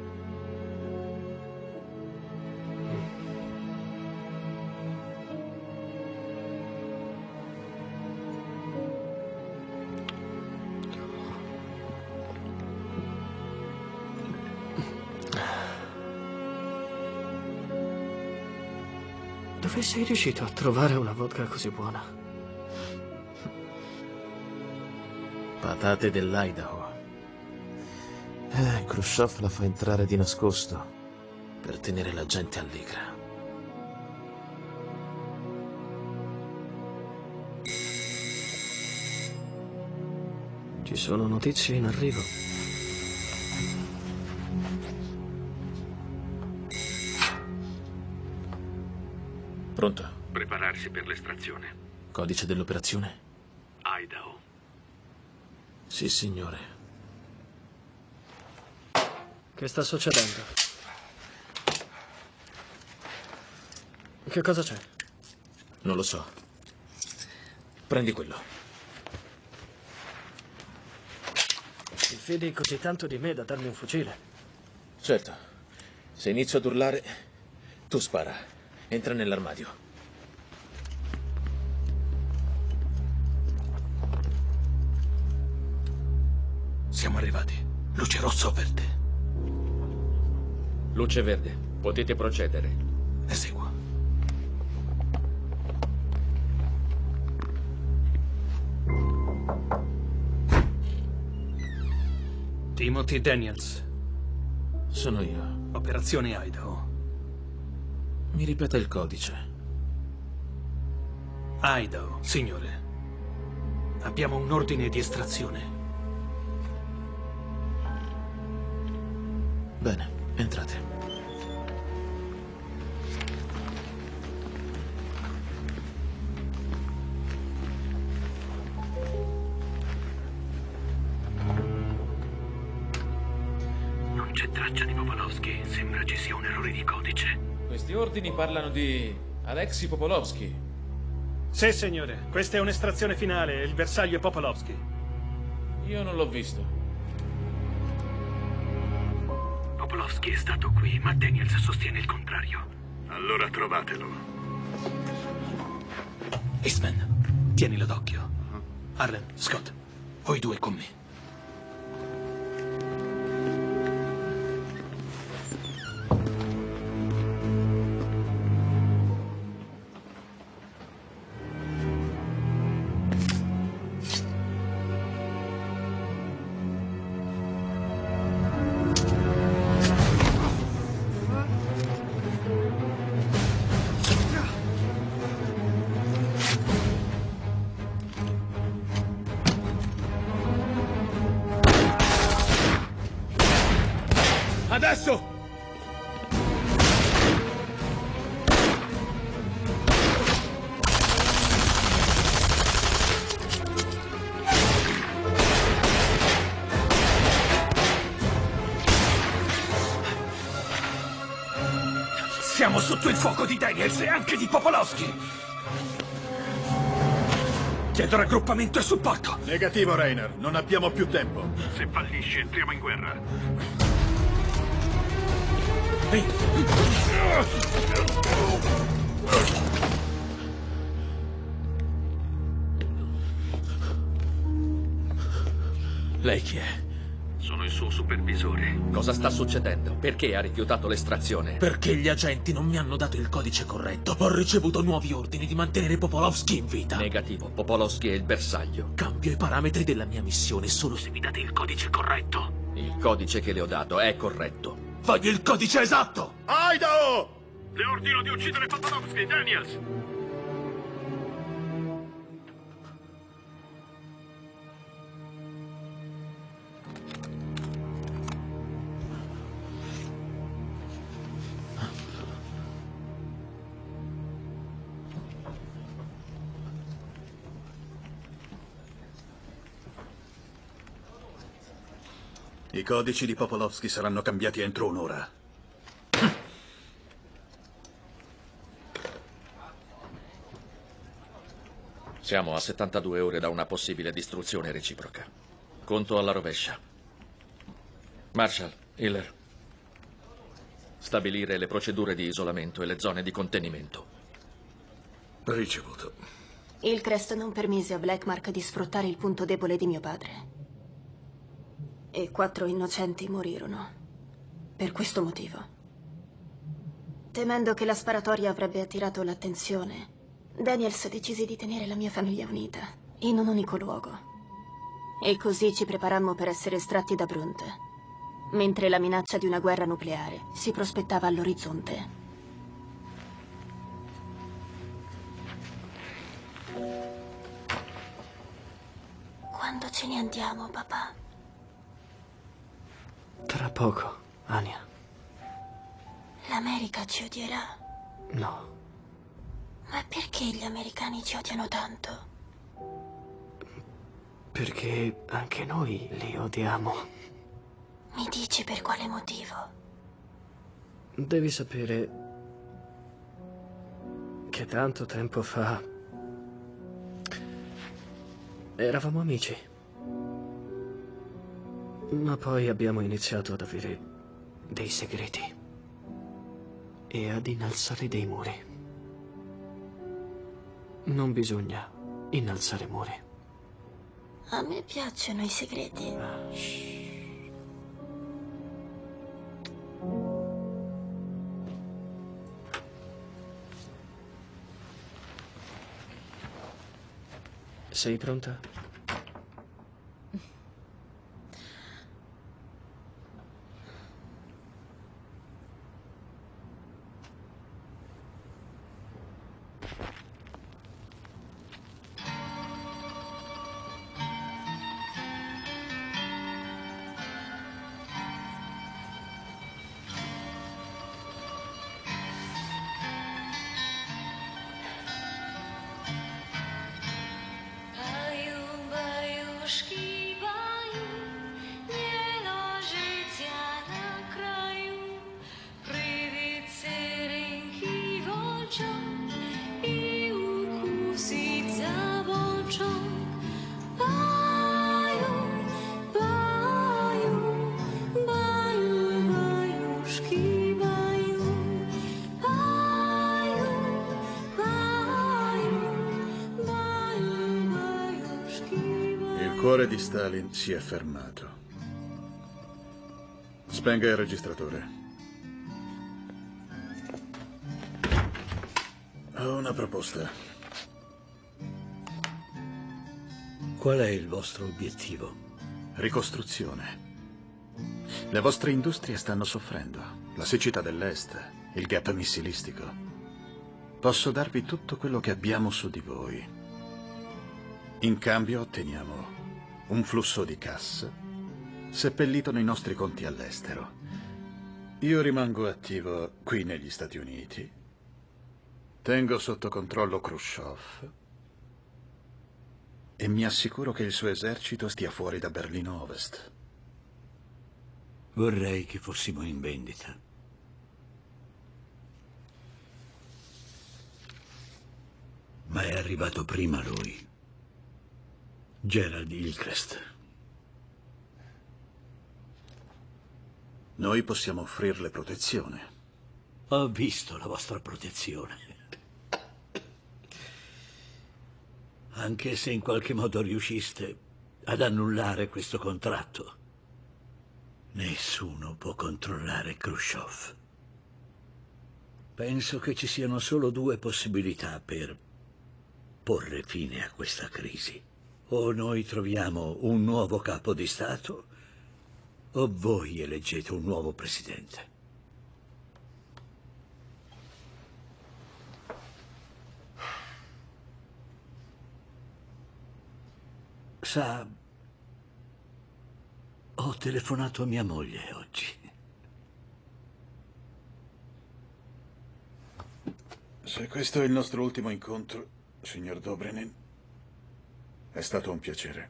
Dove sei riuscito a trovare una vodka così buona? Patate dell'Idaho. Eh, Khrushchev la fa entrare di nascosto per tenere la gente allegra. Ci sono notizie in arrivo. Pronto? Prepararsi per l'estrazione. Codice dell'operazione? Idaho. Sì, signore. Che sta succedendo? Che cosa c'è? Non lo so. Prendi quello. Ti fidi così tanto di me da darmi un fucile? Certo. Se inizio ad urlare, tu spara. Entra nell'armadio. Siamo arrivati. Luce rossa o verde? Luce verde. Potete procedere. Eseguo. Timothy Daniels. Sono io. Operazione Idaho. Mi ripeta il codice. Idaho, signore. Abbiamo un ordine di estrazione. Bene, entrate. Non c'è traccia di Popolovsky. Sembra ci sia un errore di codice. Questi ordini parlano di Alexei Popolovsky. Sì, signore. Questa è un'estrazione finale. Il bersaglio è Popolovsky. Io non l'ho visto. Popolovsky è stato qui, ma Daniels sostiene il contrario. Allora trovatelo. Eastman, tienilo d'occhio. Harlan, Scott, voi due con me. Adesso! Siamo sotto il fuoco di Daniels e anche di Popolovsky! Chiedo raggruppamento e supporto! Negativo, Rainer. Non abbiamo più tempo. Se fallisce, entriamo in guerra. Lei chi è? Sono il suo supervisore. Cosa sta succedendo? Perché ha rifiutato l'estrazione? Perché gli agenti non mi hanno dato il codice corretto. Ho ricevuto nuovi ordini di mantenere Popolovsky in vita. Negativo. Popolovsky è il bersaglio. Cambio i parametri della mia missione solo se mi date il codice corretto. Il codice che le ho dato è corretto. Voglio il codice esatto! Idaho! Le ordino di uccidere Popolovsky, Daniels! I codici di Popolovsky saranno cambiati entro un'ora. Siamo a settantadue ore da una possibile distruzione reciproca. Conto alla rovescia. Marshall, Hiller. Stabilire le procedure di isolamento e le zone di contenimento. Ricevuto. Il Crest non permise a Blackmark di sfruttare il punto debole di mio padre. E quattro innocenti morirono. Per questo motivo. Temendo che la sparatoria avrebbe attirato l'attenzione, Daniels decise di tenere la mia famiglia unita, in un unico luogo. E così ci preparammo per essere estratti da Brunt, mentre la minaccia di una guerra nucleare si prospettava all'orizzonte. Quando ce ne andiamo, papà? Tra poco, Anya. L'America ci odierà. No. Ma perché gli americani ci odiano tanto? Perché anche noi li odiamo. Mi dici per quale motivo? Devi sapere che tanto tempo fa eravamo amici. Ma poi abbiamo iniziato ad avere dei segreti e ad innalzare dei muri. Non bisogna innalzare muri. A me piacciono i segreti. Sei pronta? Are you cuore di Stalin si è fermato. Spenga il registratore. Ho una proposta. Qual è il vostro obiettivo? Ricostruzione. Le vostre industrie stanno soffrendo. La siccità dell'Est, il gap missilistico. Posso darvi tutto quello che abbiamo su di voi. In cambio otteniamo un flusso di cassa seppellito nei nostri conti all'estero. Io rimango attivo qui negli Stati Uniti. Tengo sotto controllo Khrushchev e mi assicuro che il suo esercito stia fuori da Berlino Ovest. Vorrei che fossimo in vendita. Ma è arrivato prima lui. Gerald Hillcrest. Noi possiamo offrirle protezione. Ho visto la vostra protezione. Anche se in qualche modo riusciste ad annullare questo contratto, nessuno può controllare Khrushchev. Penso che ci siano solo due possibilità per porre fine a questa crisi. O noi troviamo un nuovo capo di Stato, o voi eleggete un nuovo presidente. Sa, ho telefonato a mia moglie oggi. Se questo è il nostro ultimo incontro, signor Dobrynin, è stato un piacere.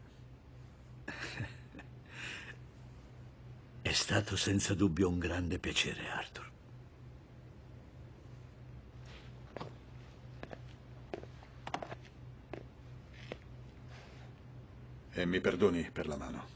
È stato senza dubbio un grande piacere, Arthur. E mi perdoni per la mano.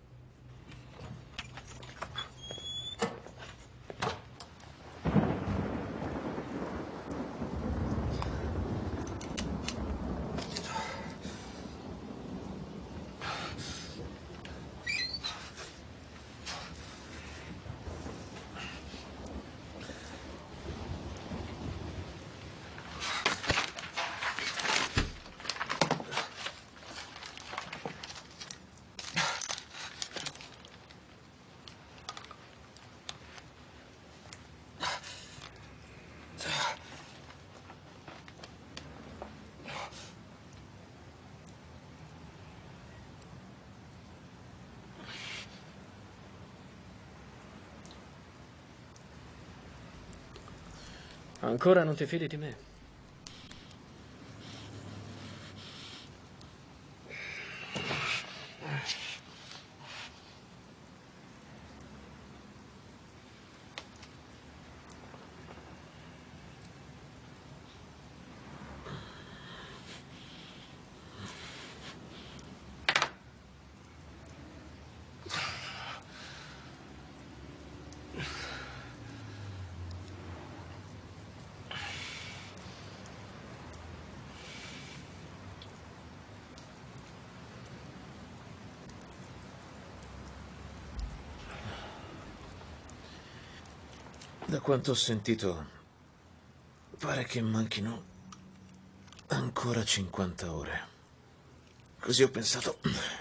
Ancora non ti fidi di me? Da quanto ho sentito, pare che manchino ancora cinquanta ore. Così ho pensato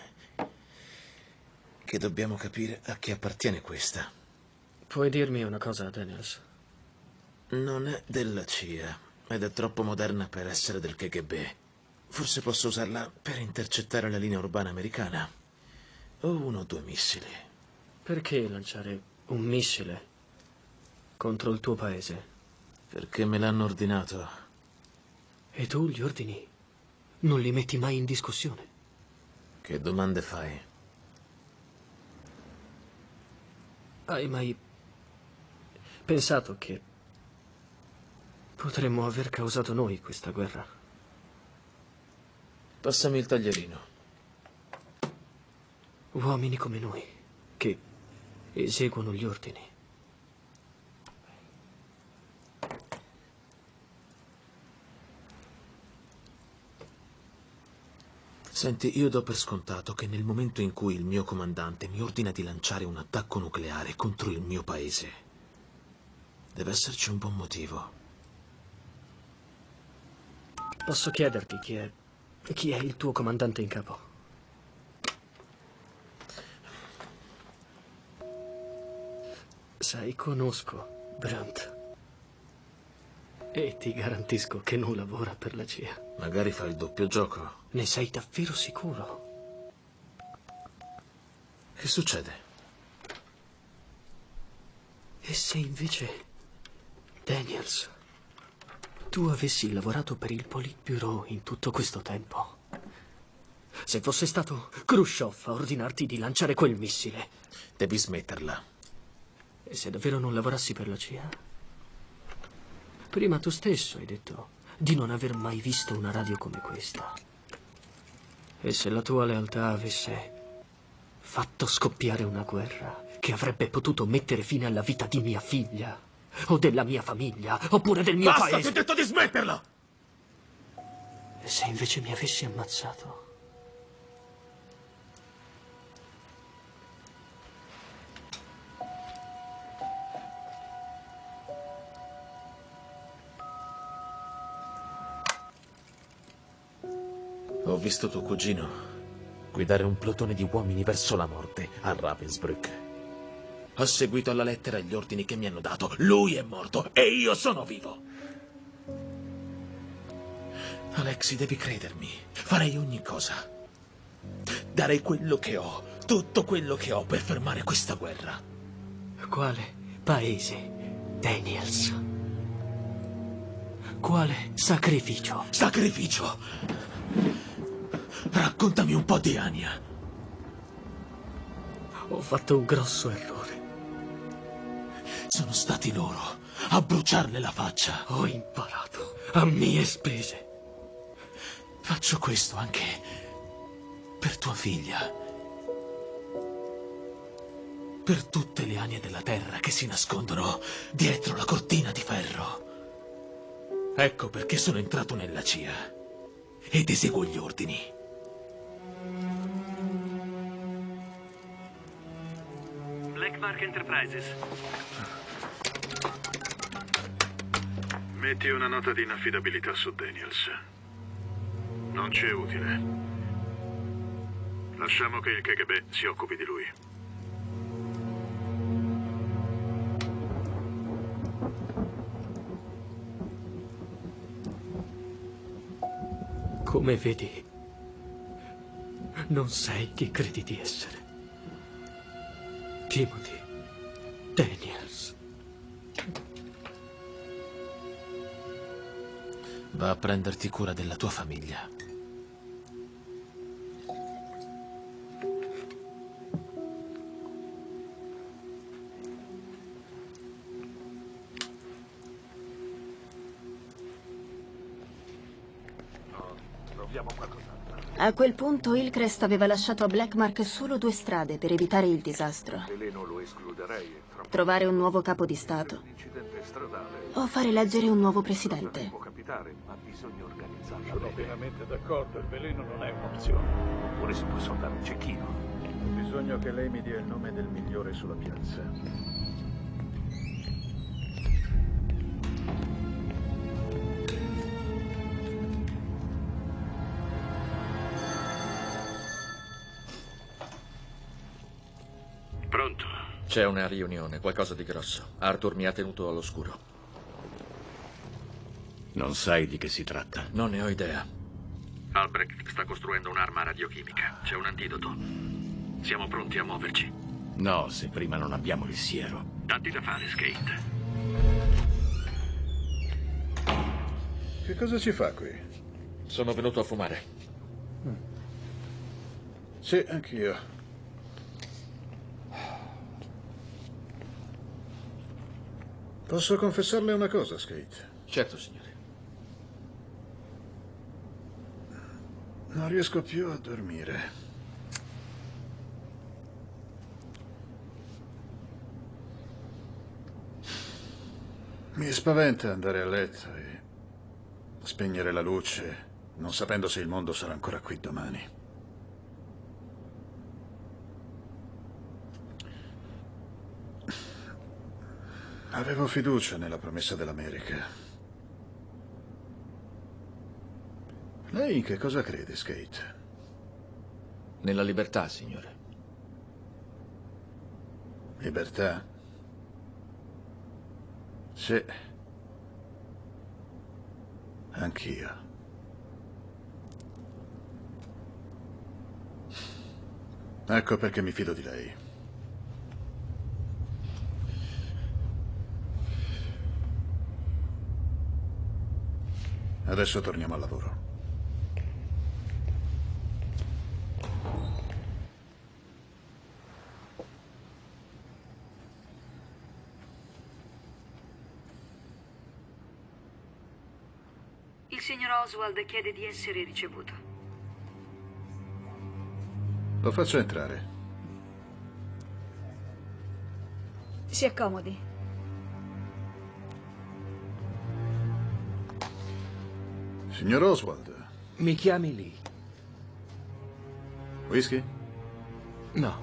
che dobbiamo capire a chi appartiene questa. Puoi dirmi una cosa, Daniels? Non è della C I A ed è troppo moderna per essere del K G B. Forse posso usarla per intercettare la linea urbana americana. O uno o due missili. Perché lanciare un missile contro il tuo paese? Perché me l'hanno ordinato. E tu gli ordini non li metti mai in discussione? Che domande fai? Hai mai pensato che potremmo aver causato noi questa guerra? Passami il taglierino. Uomini come noi, che eseguono gli ordini. Senti, io do per scontato che nel momento in cui il mio comandante mi ordina di lanciare un attacco nucleare contro il mio paese, deve esserci un buon motivo. Posso chiederti chi è... chi è il tuo comandante in capo? Sai, conosco Brandt. E ti garantisco che non lavora per la C I A. Magari fa il doppio gioco. Ne sei davvero sicuro? Che succede? E se invece Daniels, tu avessi lavorato per il Politburo in tutto questo tempo? Se fosse stato Khrushchev a ordinarti di lanciare quel missile? Devi smetterla. E se davvero non lavorassi per la C I A? Prima tu stesso hai detto di non aver mai visto una radio come questa. E se la tua lealtà avesse fatto scoppiare una guerra che avrebbe potuto mettere fine alla vita di mia figlia, o della mia famiglia, oppure del mio Basta, paese... ti ho detto di smetterla! E se invece mi avessi ammazzato? Ho visto tuo cugino guidare un plotone di uomini verso la morte a Ravensbrück. Ho seguito alla lettera gli ordini che mi hanno dato. Lui è morto e io sono vivo. Alexi, devi credermi. Farei ogni cosa. Darei quello che ho, tutto quello che ho per fermare questa guerra. Quale paese, Daniels? Quale sacrificio? Sacrificio? Raccontami un po' di Anya. Ho fatto un grosso errore. Sono stati loro a bruciarle la faccia. Ho imparato a mie spese. Faccio questo anche per tua figlia. Per tutte le Anie della terra che si nascondono dietro la cortina di ferro. Ecco perché sono entrato nella C I A ed eseguo gli ordini. Blackmark Enterprises. Metti una nota di inaffidabilità su Daniels. Non ci è utile. Lasciamo che il K G B si occupi di lui. Come vedi, non sei chi credi di essere. Timothy Daniels. Va a prenderti cura della tua famiglia. A quel punto Hillcrest aveva lasciato a Blackmark solo due strade per evitare il disastro. Trovare un nuovo capo di Stato o fare eleggere un nuovo presidente. Sono pienamente d'accordo, il veleno non è un'opzione. Oppure si può soldare un cecchino. Ho bisogno che lei mi dia il nome del migliore sulla piazza. Pronto? C'è una riunione, qualcosa di grosso. Arthur mi ha tenuto all'oscuro. Non sai di che si tratta? Non ne ho idea. Albrecht sta costruendo un'arma radiochimica. C'è un antidoto. Siamo pronti a muoverci. No, se prima non abbiamo il siero. Datti da fare, Skate. Che cosa ci fa qui? Sono venuto a fumare. Sì, anch'io. Posso confessarle una cosa, Skate? Certo, signore. Non riesco più a dormire. Mi spaventa andare a letto e spegnere la luce, non sapendo se il mondo sarà ancora qui domani. Avevo fiducia nella promessa dell'America. Lei in che cosa crede, Skate? Nella libertà, signore. Libertà? Sì. Anch'io. Ecco perché mi fido di lei. Adesso torniamo al lavoro. Il signor Oswald chiede di essere ricevuto. Lo faccio entrare. Si accomodi. Signor Oswald. Mi chiami Lee? Whisky? No.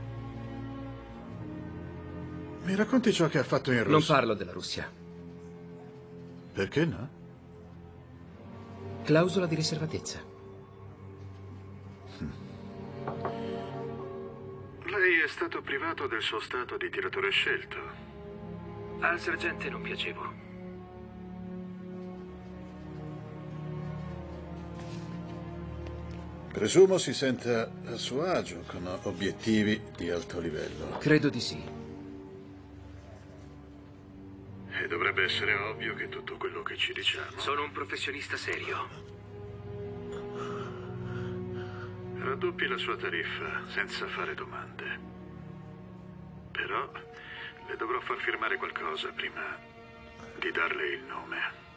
Mi racconti ciò che ha fatto in Russia? Non parlo della Russia. Perché no? Clausola di riservatezza. Lei è stato privato del suo stato di tiratore scelto. Al sergente non piacevo. Presumo si senta a suo agio con obiettivi di alto livello. Credo di sì. E dovrebbe essere ovvio che tutto quello che ci diciamo... Sono un professionista serio. Raddoppi la sua tariffa senza fare domande. Però le dovrò far firmare qualcosa prima di darle il nome.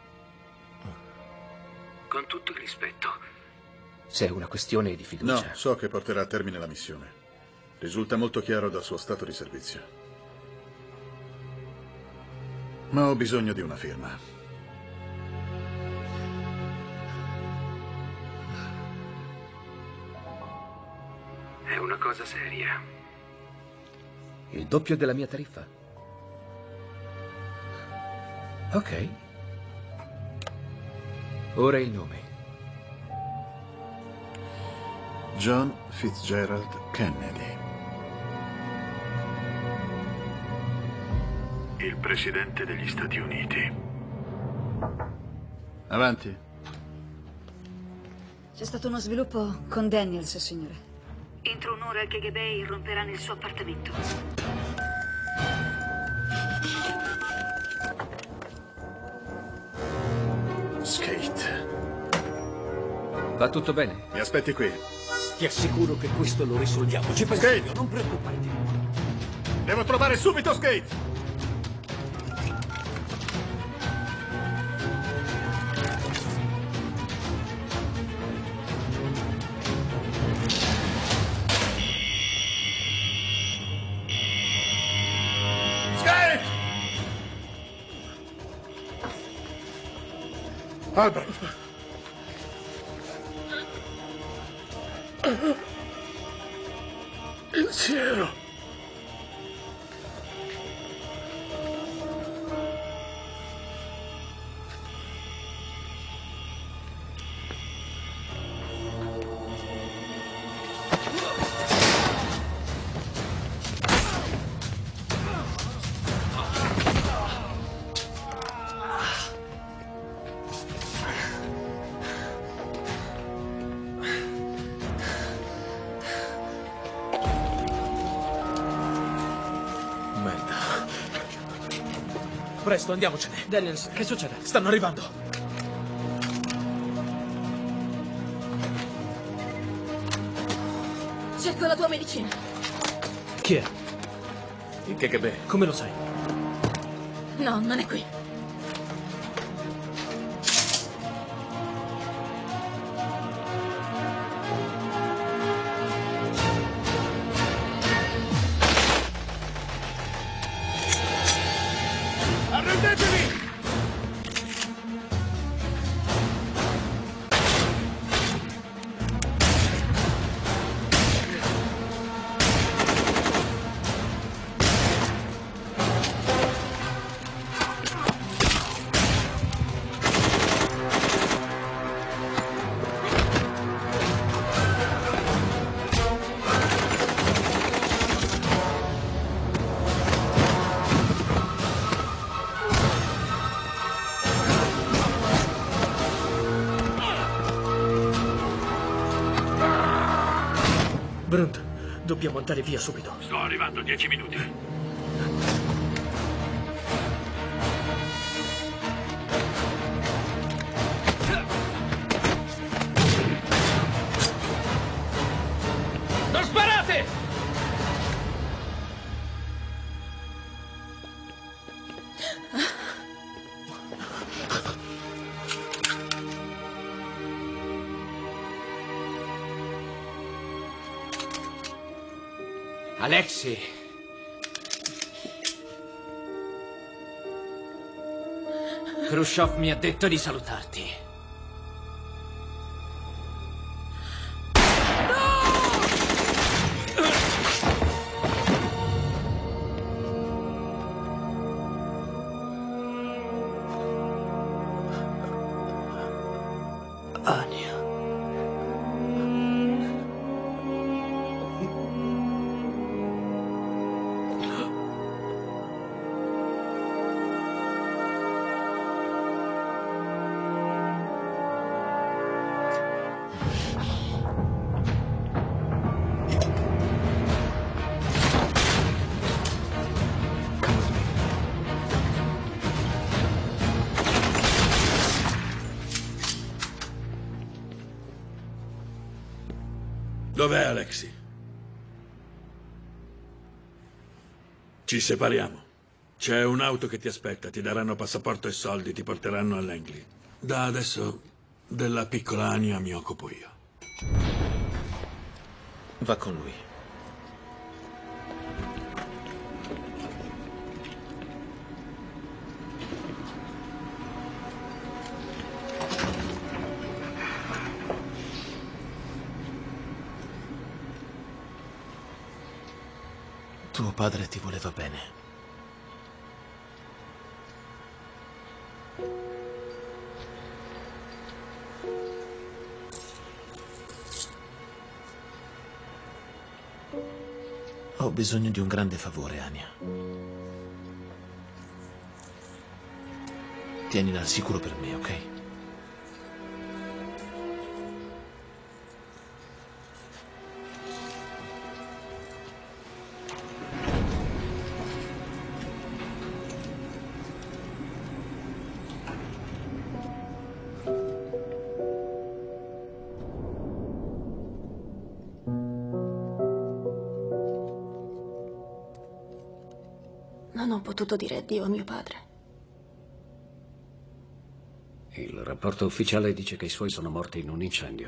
Con tutto il rispetto. Se è una questione di fiducia... No, so che porterà a termine la missione. Risulta molto chiaro dal suo stato di servizio. Ma ho bisogno di una firma. È una cosa seria. Il doppio della mia tariffa? Ok. Ora il nome. John Fitzgerald Kennedy. Il presidente degli Stati Uniti. Avanti. C'è stato uno sviluppo con Daniels, signore. Entro un'ora il K G B irromperà nel suo appartamento. Skate. Va tutto bene? Mi aspetti qui. Ti assicuro che questo lo risolviamo. Ci penso io, non preoccuparti. Devo trovare subito Skate. Albert! Il siero! Presto, andiamocene. Daniels, che succede? Stanno arrivando. Cerco la tua medicina. Chi è? Il K G B. Come lo sai? No, non è qui. Arrendetevi! Brunt, dobbiamo andare via subito. Sto arrivando, dieci minuti. Non sparate! Alexei! Khrushchev mi ha detto di salutarti. Ania. Dov'è Alexei? Ci separiamo. C'è un'auto che ti aspetta, ti daranno passaporto e soldi, ti porteranno a Langley. Da adesso della piccola Ania mi occupo io. Va con lui. Tuo padre ti voleva bene. Ho bisogno di un grande favore, Ania. Tienila al sicuro per me, ok? Non ho potuto dire addio a mio padre. Il rapporto ufficiale dice che i suoi sono morti in un incendio.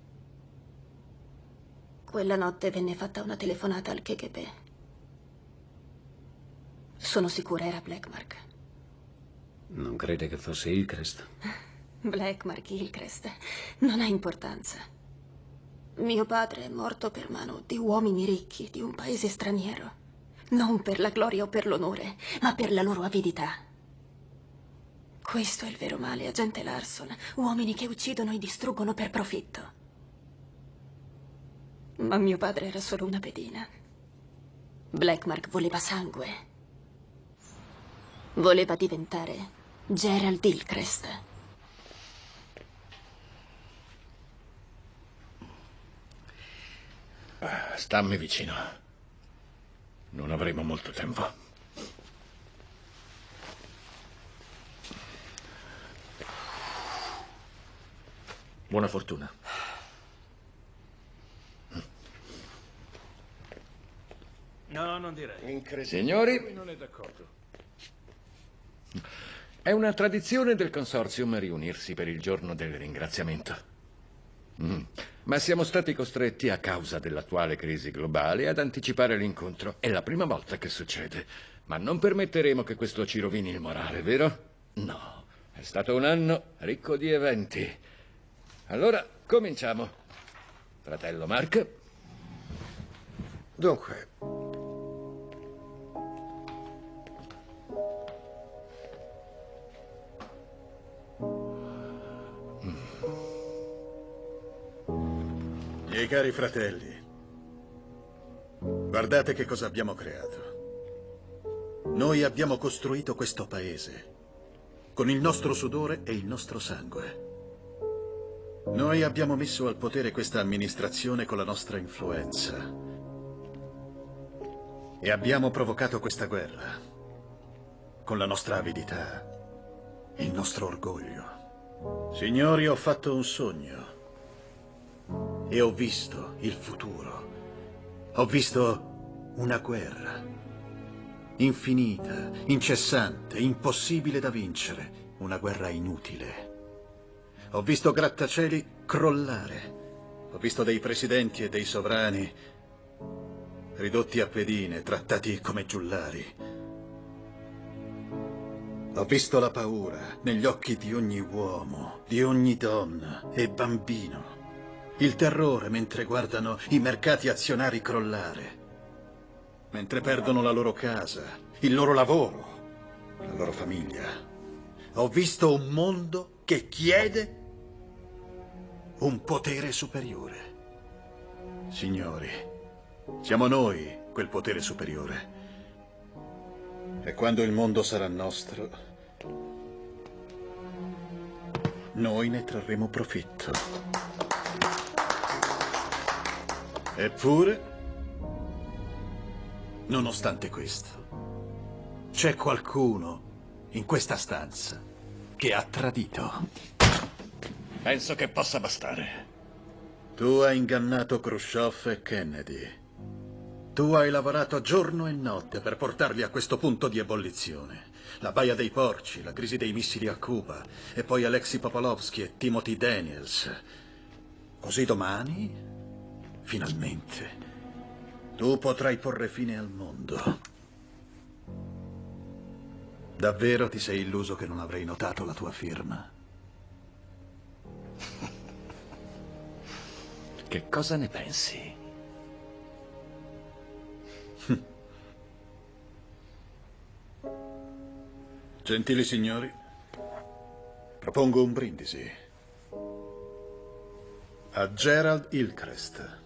Quella notte venne fatta una telefonata al K G B. Sono sicura era Blackmark. Non crede che fosse Hillcrest? Blackmark, Hillcrest, non ha importanza. Mio padre è morto per mano di uomini ricchi di un paese straniero. Non per la gloria o per l'onore, ma per la loro avidità. Questo è il vero male, agente Larson. Uomini che uccidono e distruggono per profitto. Ma mio padre era solo una pedina. Blackmark voleva sangue. Voleva diventare Gerald Hillcrest. Stammi vicino. Non avremo molto tempo. Buona fortuna. No, non direi. Signori, Non è d'accordo. è una tradizione del consortium riunirsi per il giorno del ringraziamento. Mm. Ma siamo stati costretti, a causa dell'attuale crisi globale, ad anticipare l'incontro. È la prima volta che succede. Ma non permetteremo che questo ci rovini il morale, vero? No. È stato un anno ricco di eventi. Allora, cominciamo. Fratello Mark. Dunque... Miei cari fratelli, guardate che cosa abbiamo creato. Noi abbiamo costruito questo paese con il nostro sudore e il nostro sangue. Noi abbiamo messo al potere questa amministrazione con la nostra influenza. E abbiamo provocato questa guerra con la nostra avidità, il nostro orgoglio. Signori, ho fatto un sogno e ho visto il futuro. Ho visto una guerra infinita, incessante, impossibile da vincere, una guerra inutile. Ho visto grattacieli crollare. Ho visto dei presidenti e dei sovrani ridotti a pedine, trattati come giullari. Ho visto la paura negli occhi di ogni uomo, di ogni donna e bambino. Il terrore mentre guardano i mercati azionari crollare, mentre perdono la loro casa, il loro lavoro, la loro famiglia. Ho visto un mondo che chiede un potere superiore. Signori, siamo noi quel potere superiore. E quando il mondo sarà nostro, noi ne trarremo profitto. Eppure, nonostante questo, c'è qualcuno in questa stanza che ha tradito. Penso che possa bastare. Tu hai ingannato Khrushchev e Kennedy. Tu hai lavorato giorno e notte per portarli a questo punto di ebollizione. La Baia dei Porci, la crisi dei missili a Cuba, e poi Alexei Popolovsky e Timothy Daniels. Così domani, finalmente, tu potrai porre fine al mondo. Davvero ti sei illuso che non avrei notato la tua firma? Che cosa ne pensi? Gentili signori, propongo un brindisi a Gerald Hillcrest.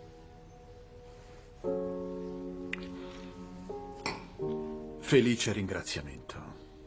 Felice ringraziamento.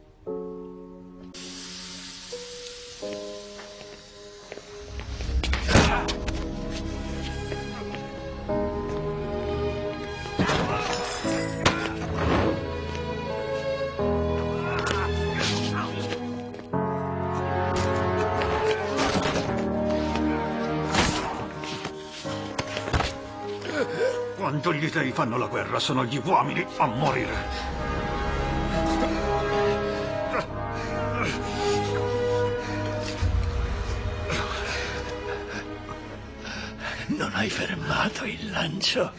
Quando gli dei fanno la guerra, sono gli uomini a morire. Non hai fermato il lancio.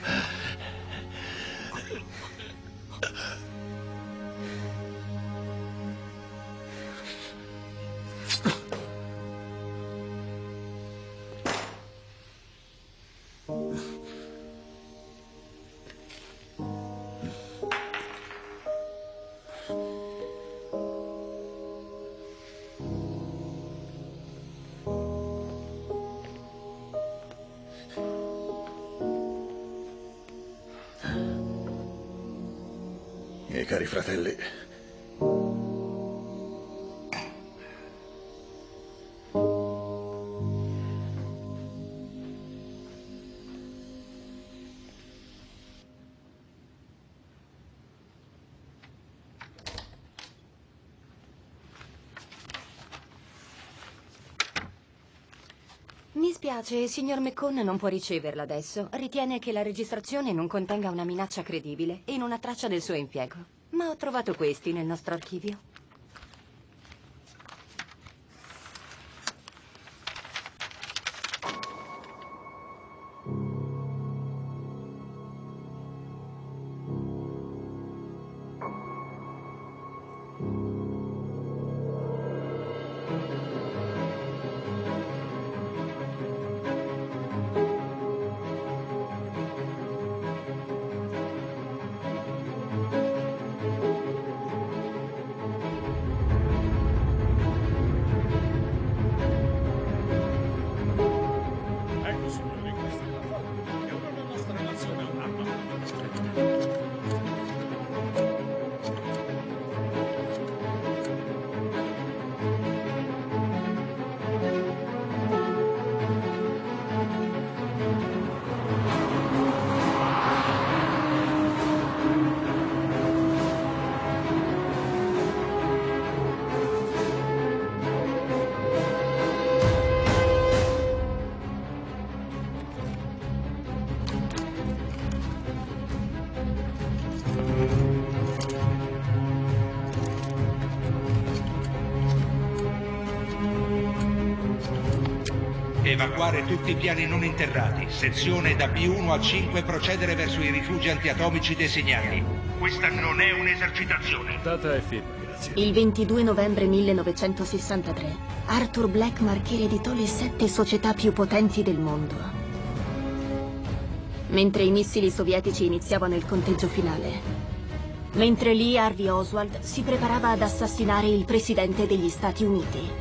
Miei cari fratelli, Mi spiace, il signor McCone non può riceverla adesso. Ritiene che la registrazione non contenga una minaccia credibile e non ha traccia del suo impiego. Ma ho trovato questi nel nostro archivio. Evacuare tutti i piani non interrati. Sezione da B uno a cinque, procedere verso i rifugi antiatomici designati. Questa non è un'esercitazione. Data e firma, grazie. Il ventidue novembre millenovecentosessantatré, Arthur Blackmark ereditò le sette società più potenti del mondo. Mentre i missili sovietici iniziavano il conteggio finale. Mentre Lee Harvey Oswald si preparava ad assassinare il presidente degli Stati Uniti.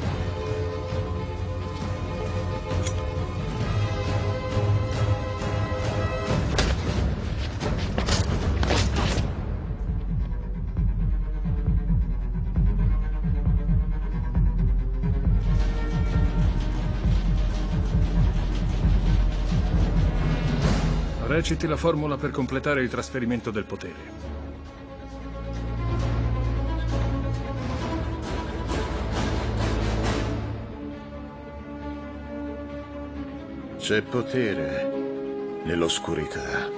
Reciti la formula per completare il trasferimento del potere. C'è potere nell'oscurità.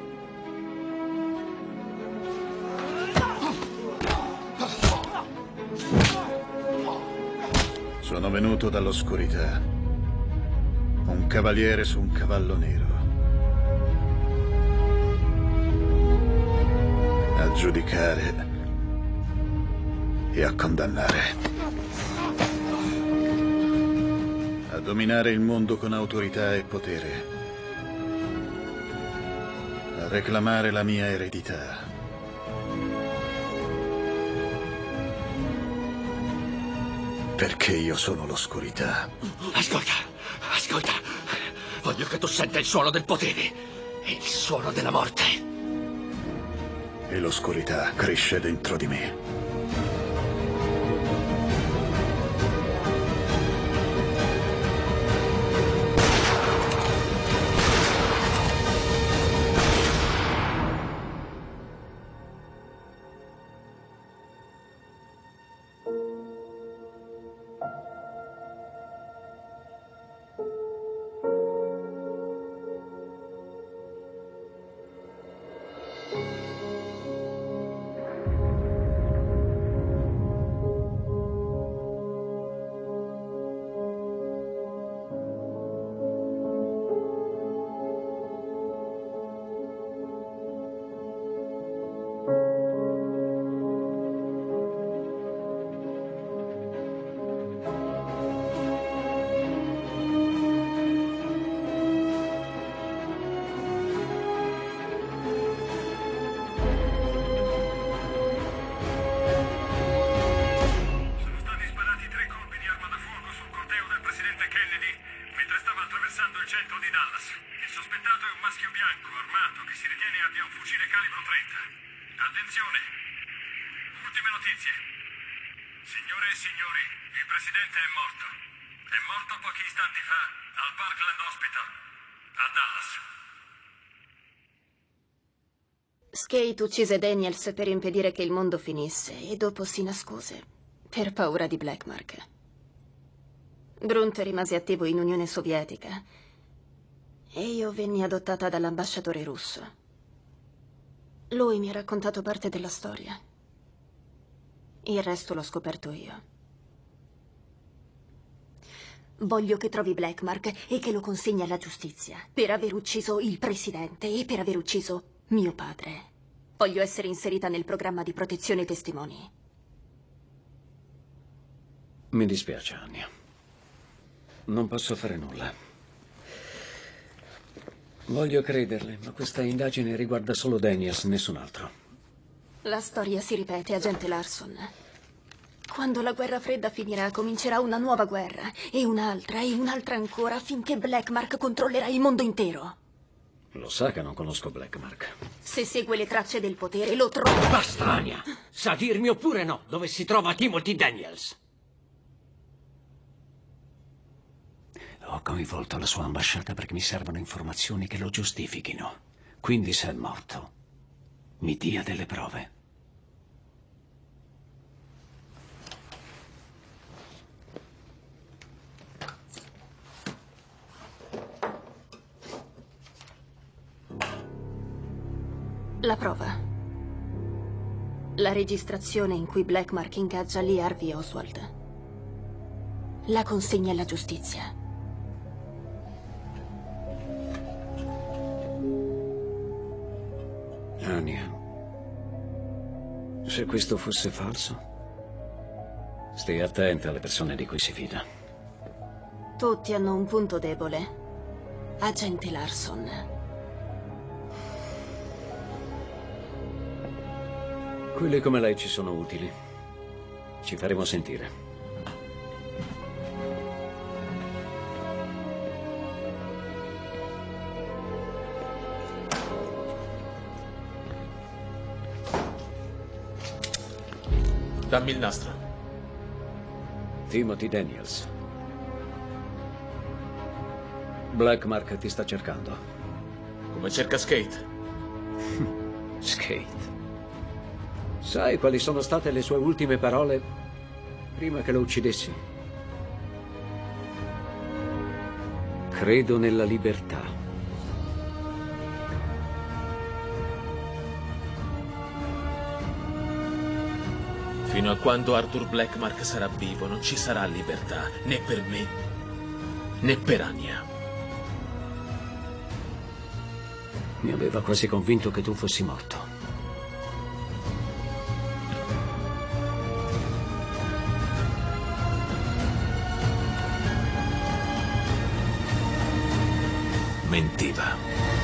Sono venuto dall'oscurità. Un cavaliere su un cavallo nero. A giudicare e a condannare. A dominare il mondo con autorità e potere. A reclamare la mia eredità. Perché io sono l'oscurità. Ascolta, ascolta. Voglio che tu senta il suono del potere e il suono della morte. E l'oscurità cresce dentro di me. Skate uccise Daniels per impedire che il mondo finisse e dopo si nascose per paura di Blackmark. Brunt rimase attivo in Unione Sovietica e io venni adottata dall'ambasciatore russo. Lui mi ha raccontato parte della storia. Il resto l'ho scoperto io. Voglio che trovi Blackmark e che lo consegni alla giustizia per aver ucciso il presidente e per aver ucciso mio padre. Voglio essere inserita nel programma di protezione testimoni. Mi dispiace, Anya. Non posso fare nulla. Voglio crederle, ma questa indagine riguarda solo Daniels, nessun altro. La storia si ripete, agente Larson. Quando la guerra fredda finirà, comincerà una nuova guerra, e un'altra, e un'altra ancora, finché Blackmark controllerà il mondo intero. Lo sa che non conosco Blackmark. Se segue le tracce del potere, lo trova. Basta, Anya! Sa dirmi oppure no dove si trova Timothy Daniels? Ho coinvolto la sua ambasciata perché mi servono informazioni che lo giustifichino. Quindi se è morto, mi dia delle prove. La prova. La registrazione in cui Blackmark ingaggia Lee Harvey Oswald. La consegna alla giustizia. Anya, se questo fosse falso, stai attenta alle persone di cui si fida. Tutti hanno un punto debole. Agente Larson. Quelli come lei ci sono utili. Ci faremo sentire. Dammi il nastro. Timothy Daniels. Blackmark ti sta cercando. Come cerca Skate? Skate. Sai quali sono state le sue ultime parole prima che lo uccidessi? Credo nella libertà. Fino a quando Arthur Blackmark sarà vivo non ci sarà libertà, né per me, né per Anya. Mi aveva quasi convinto che tu fossi morto. Mentiva.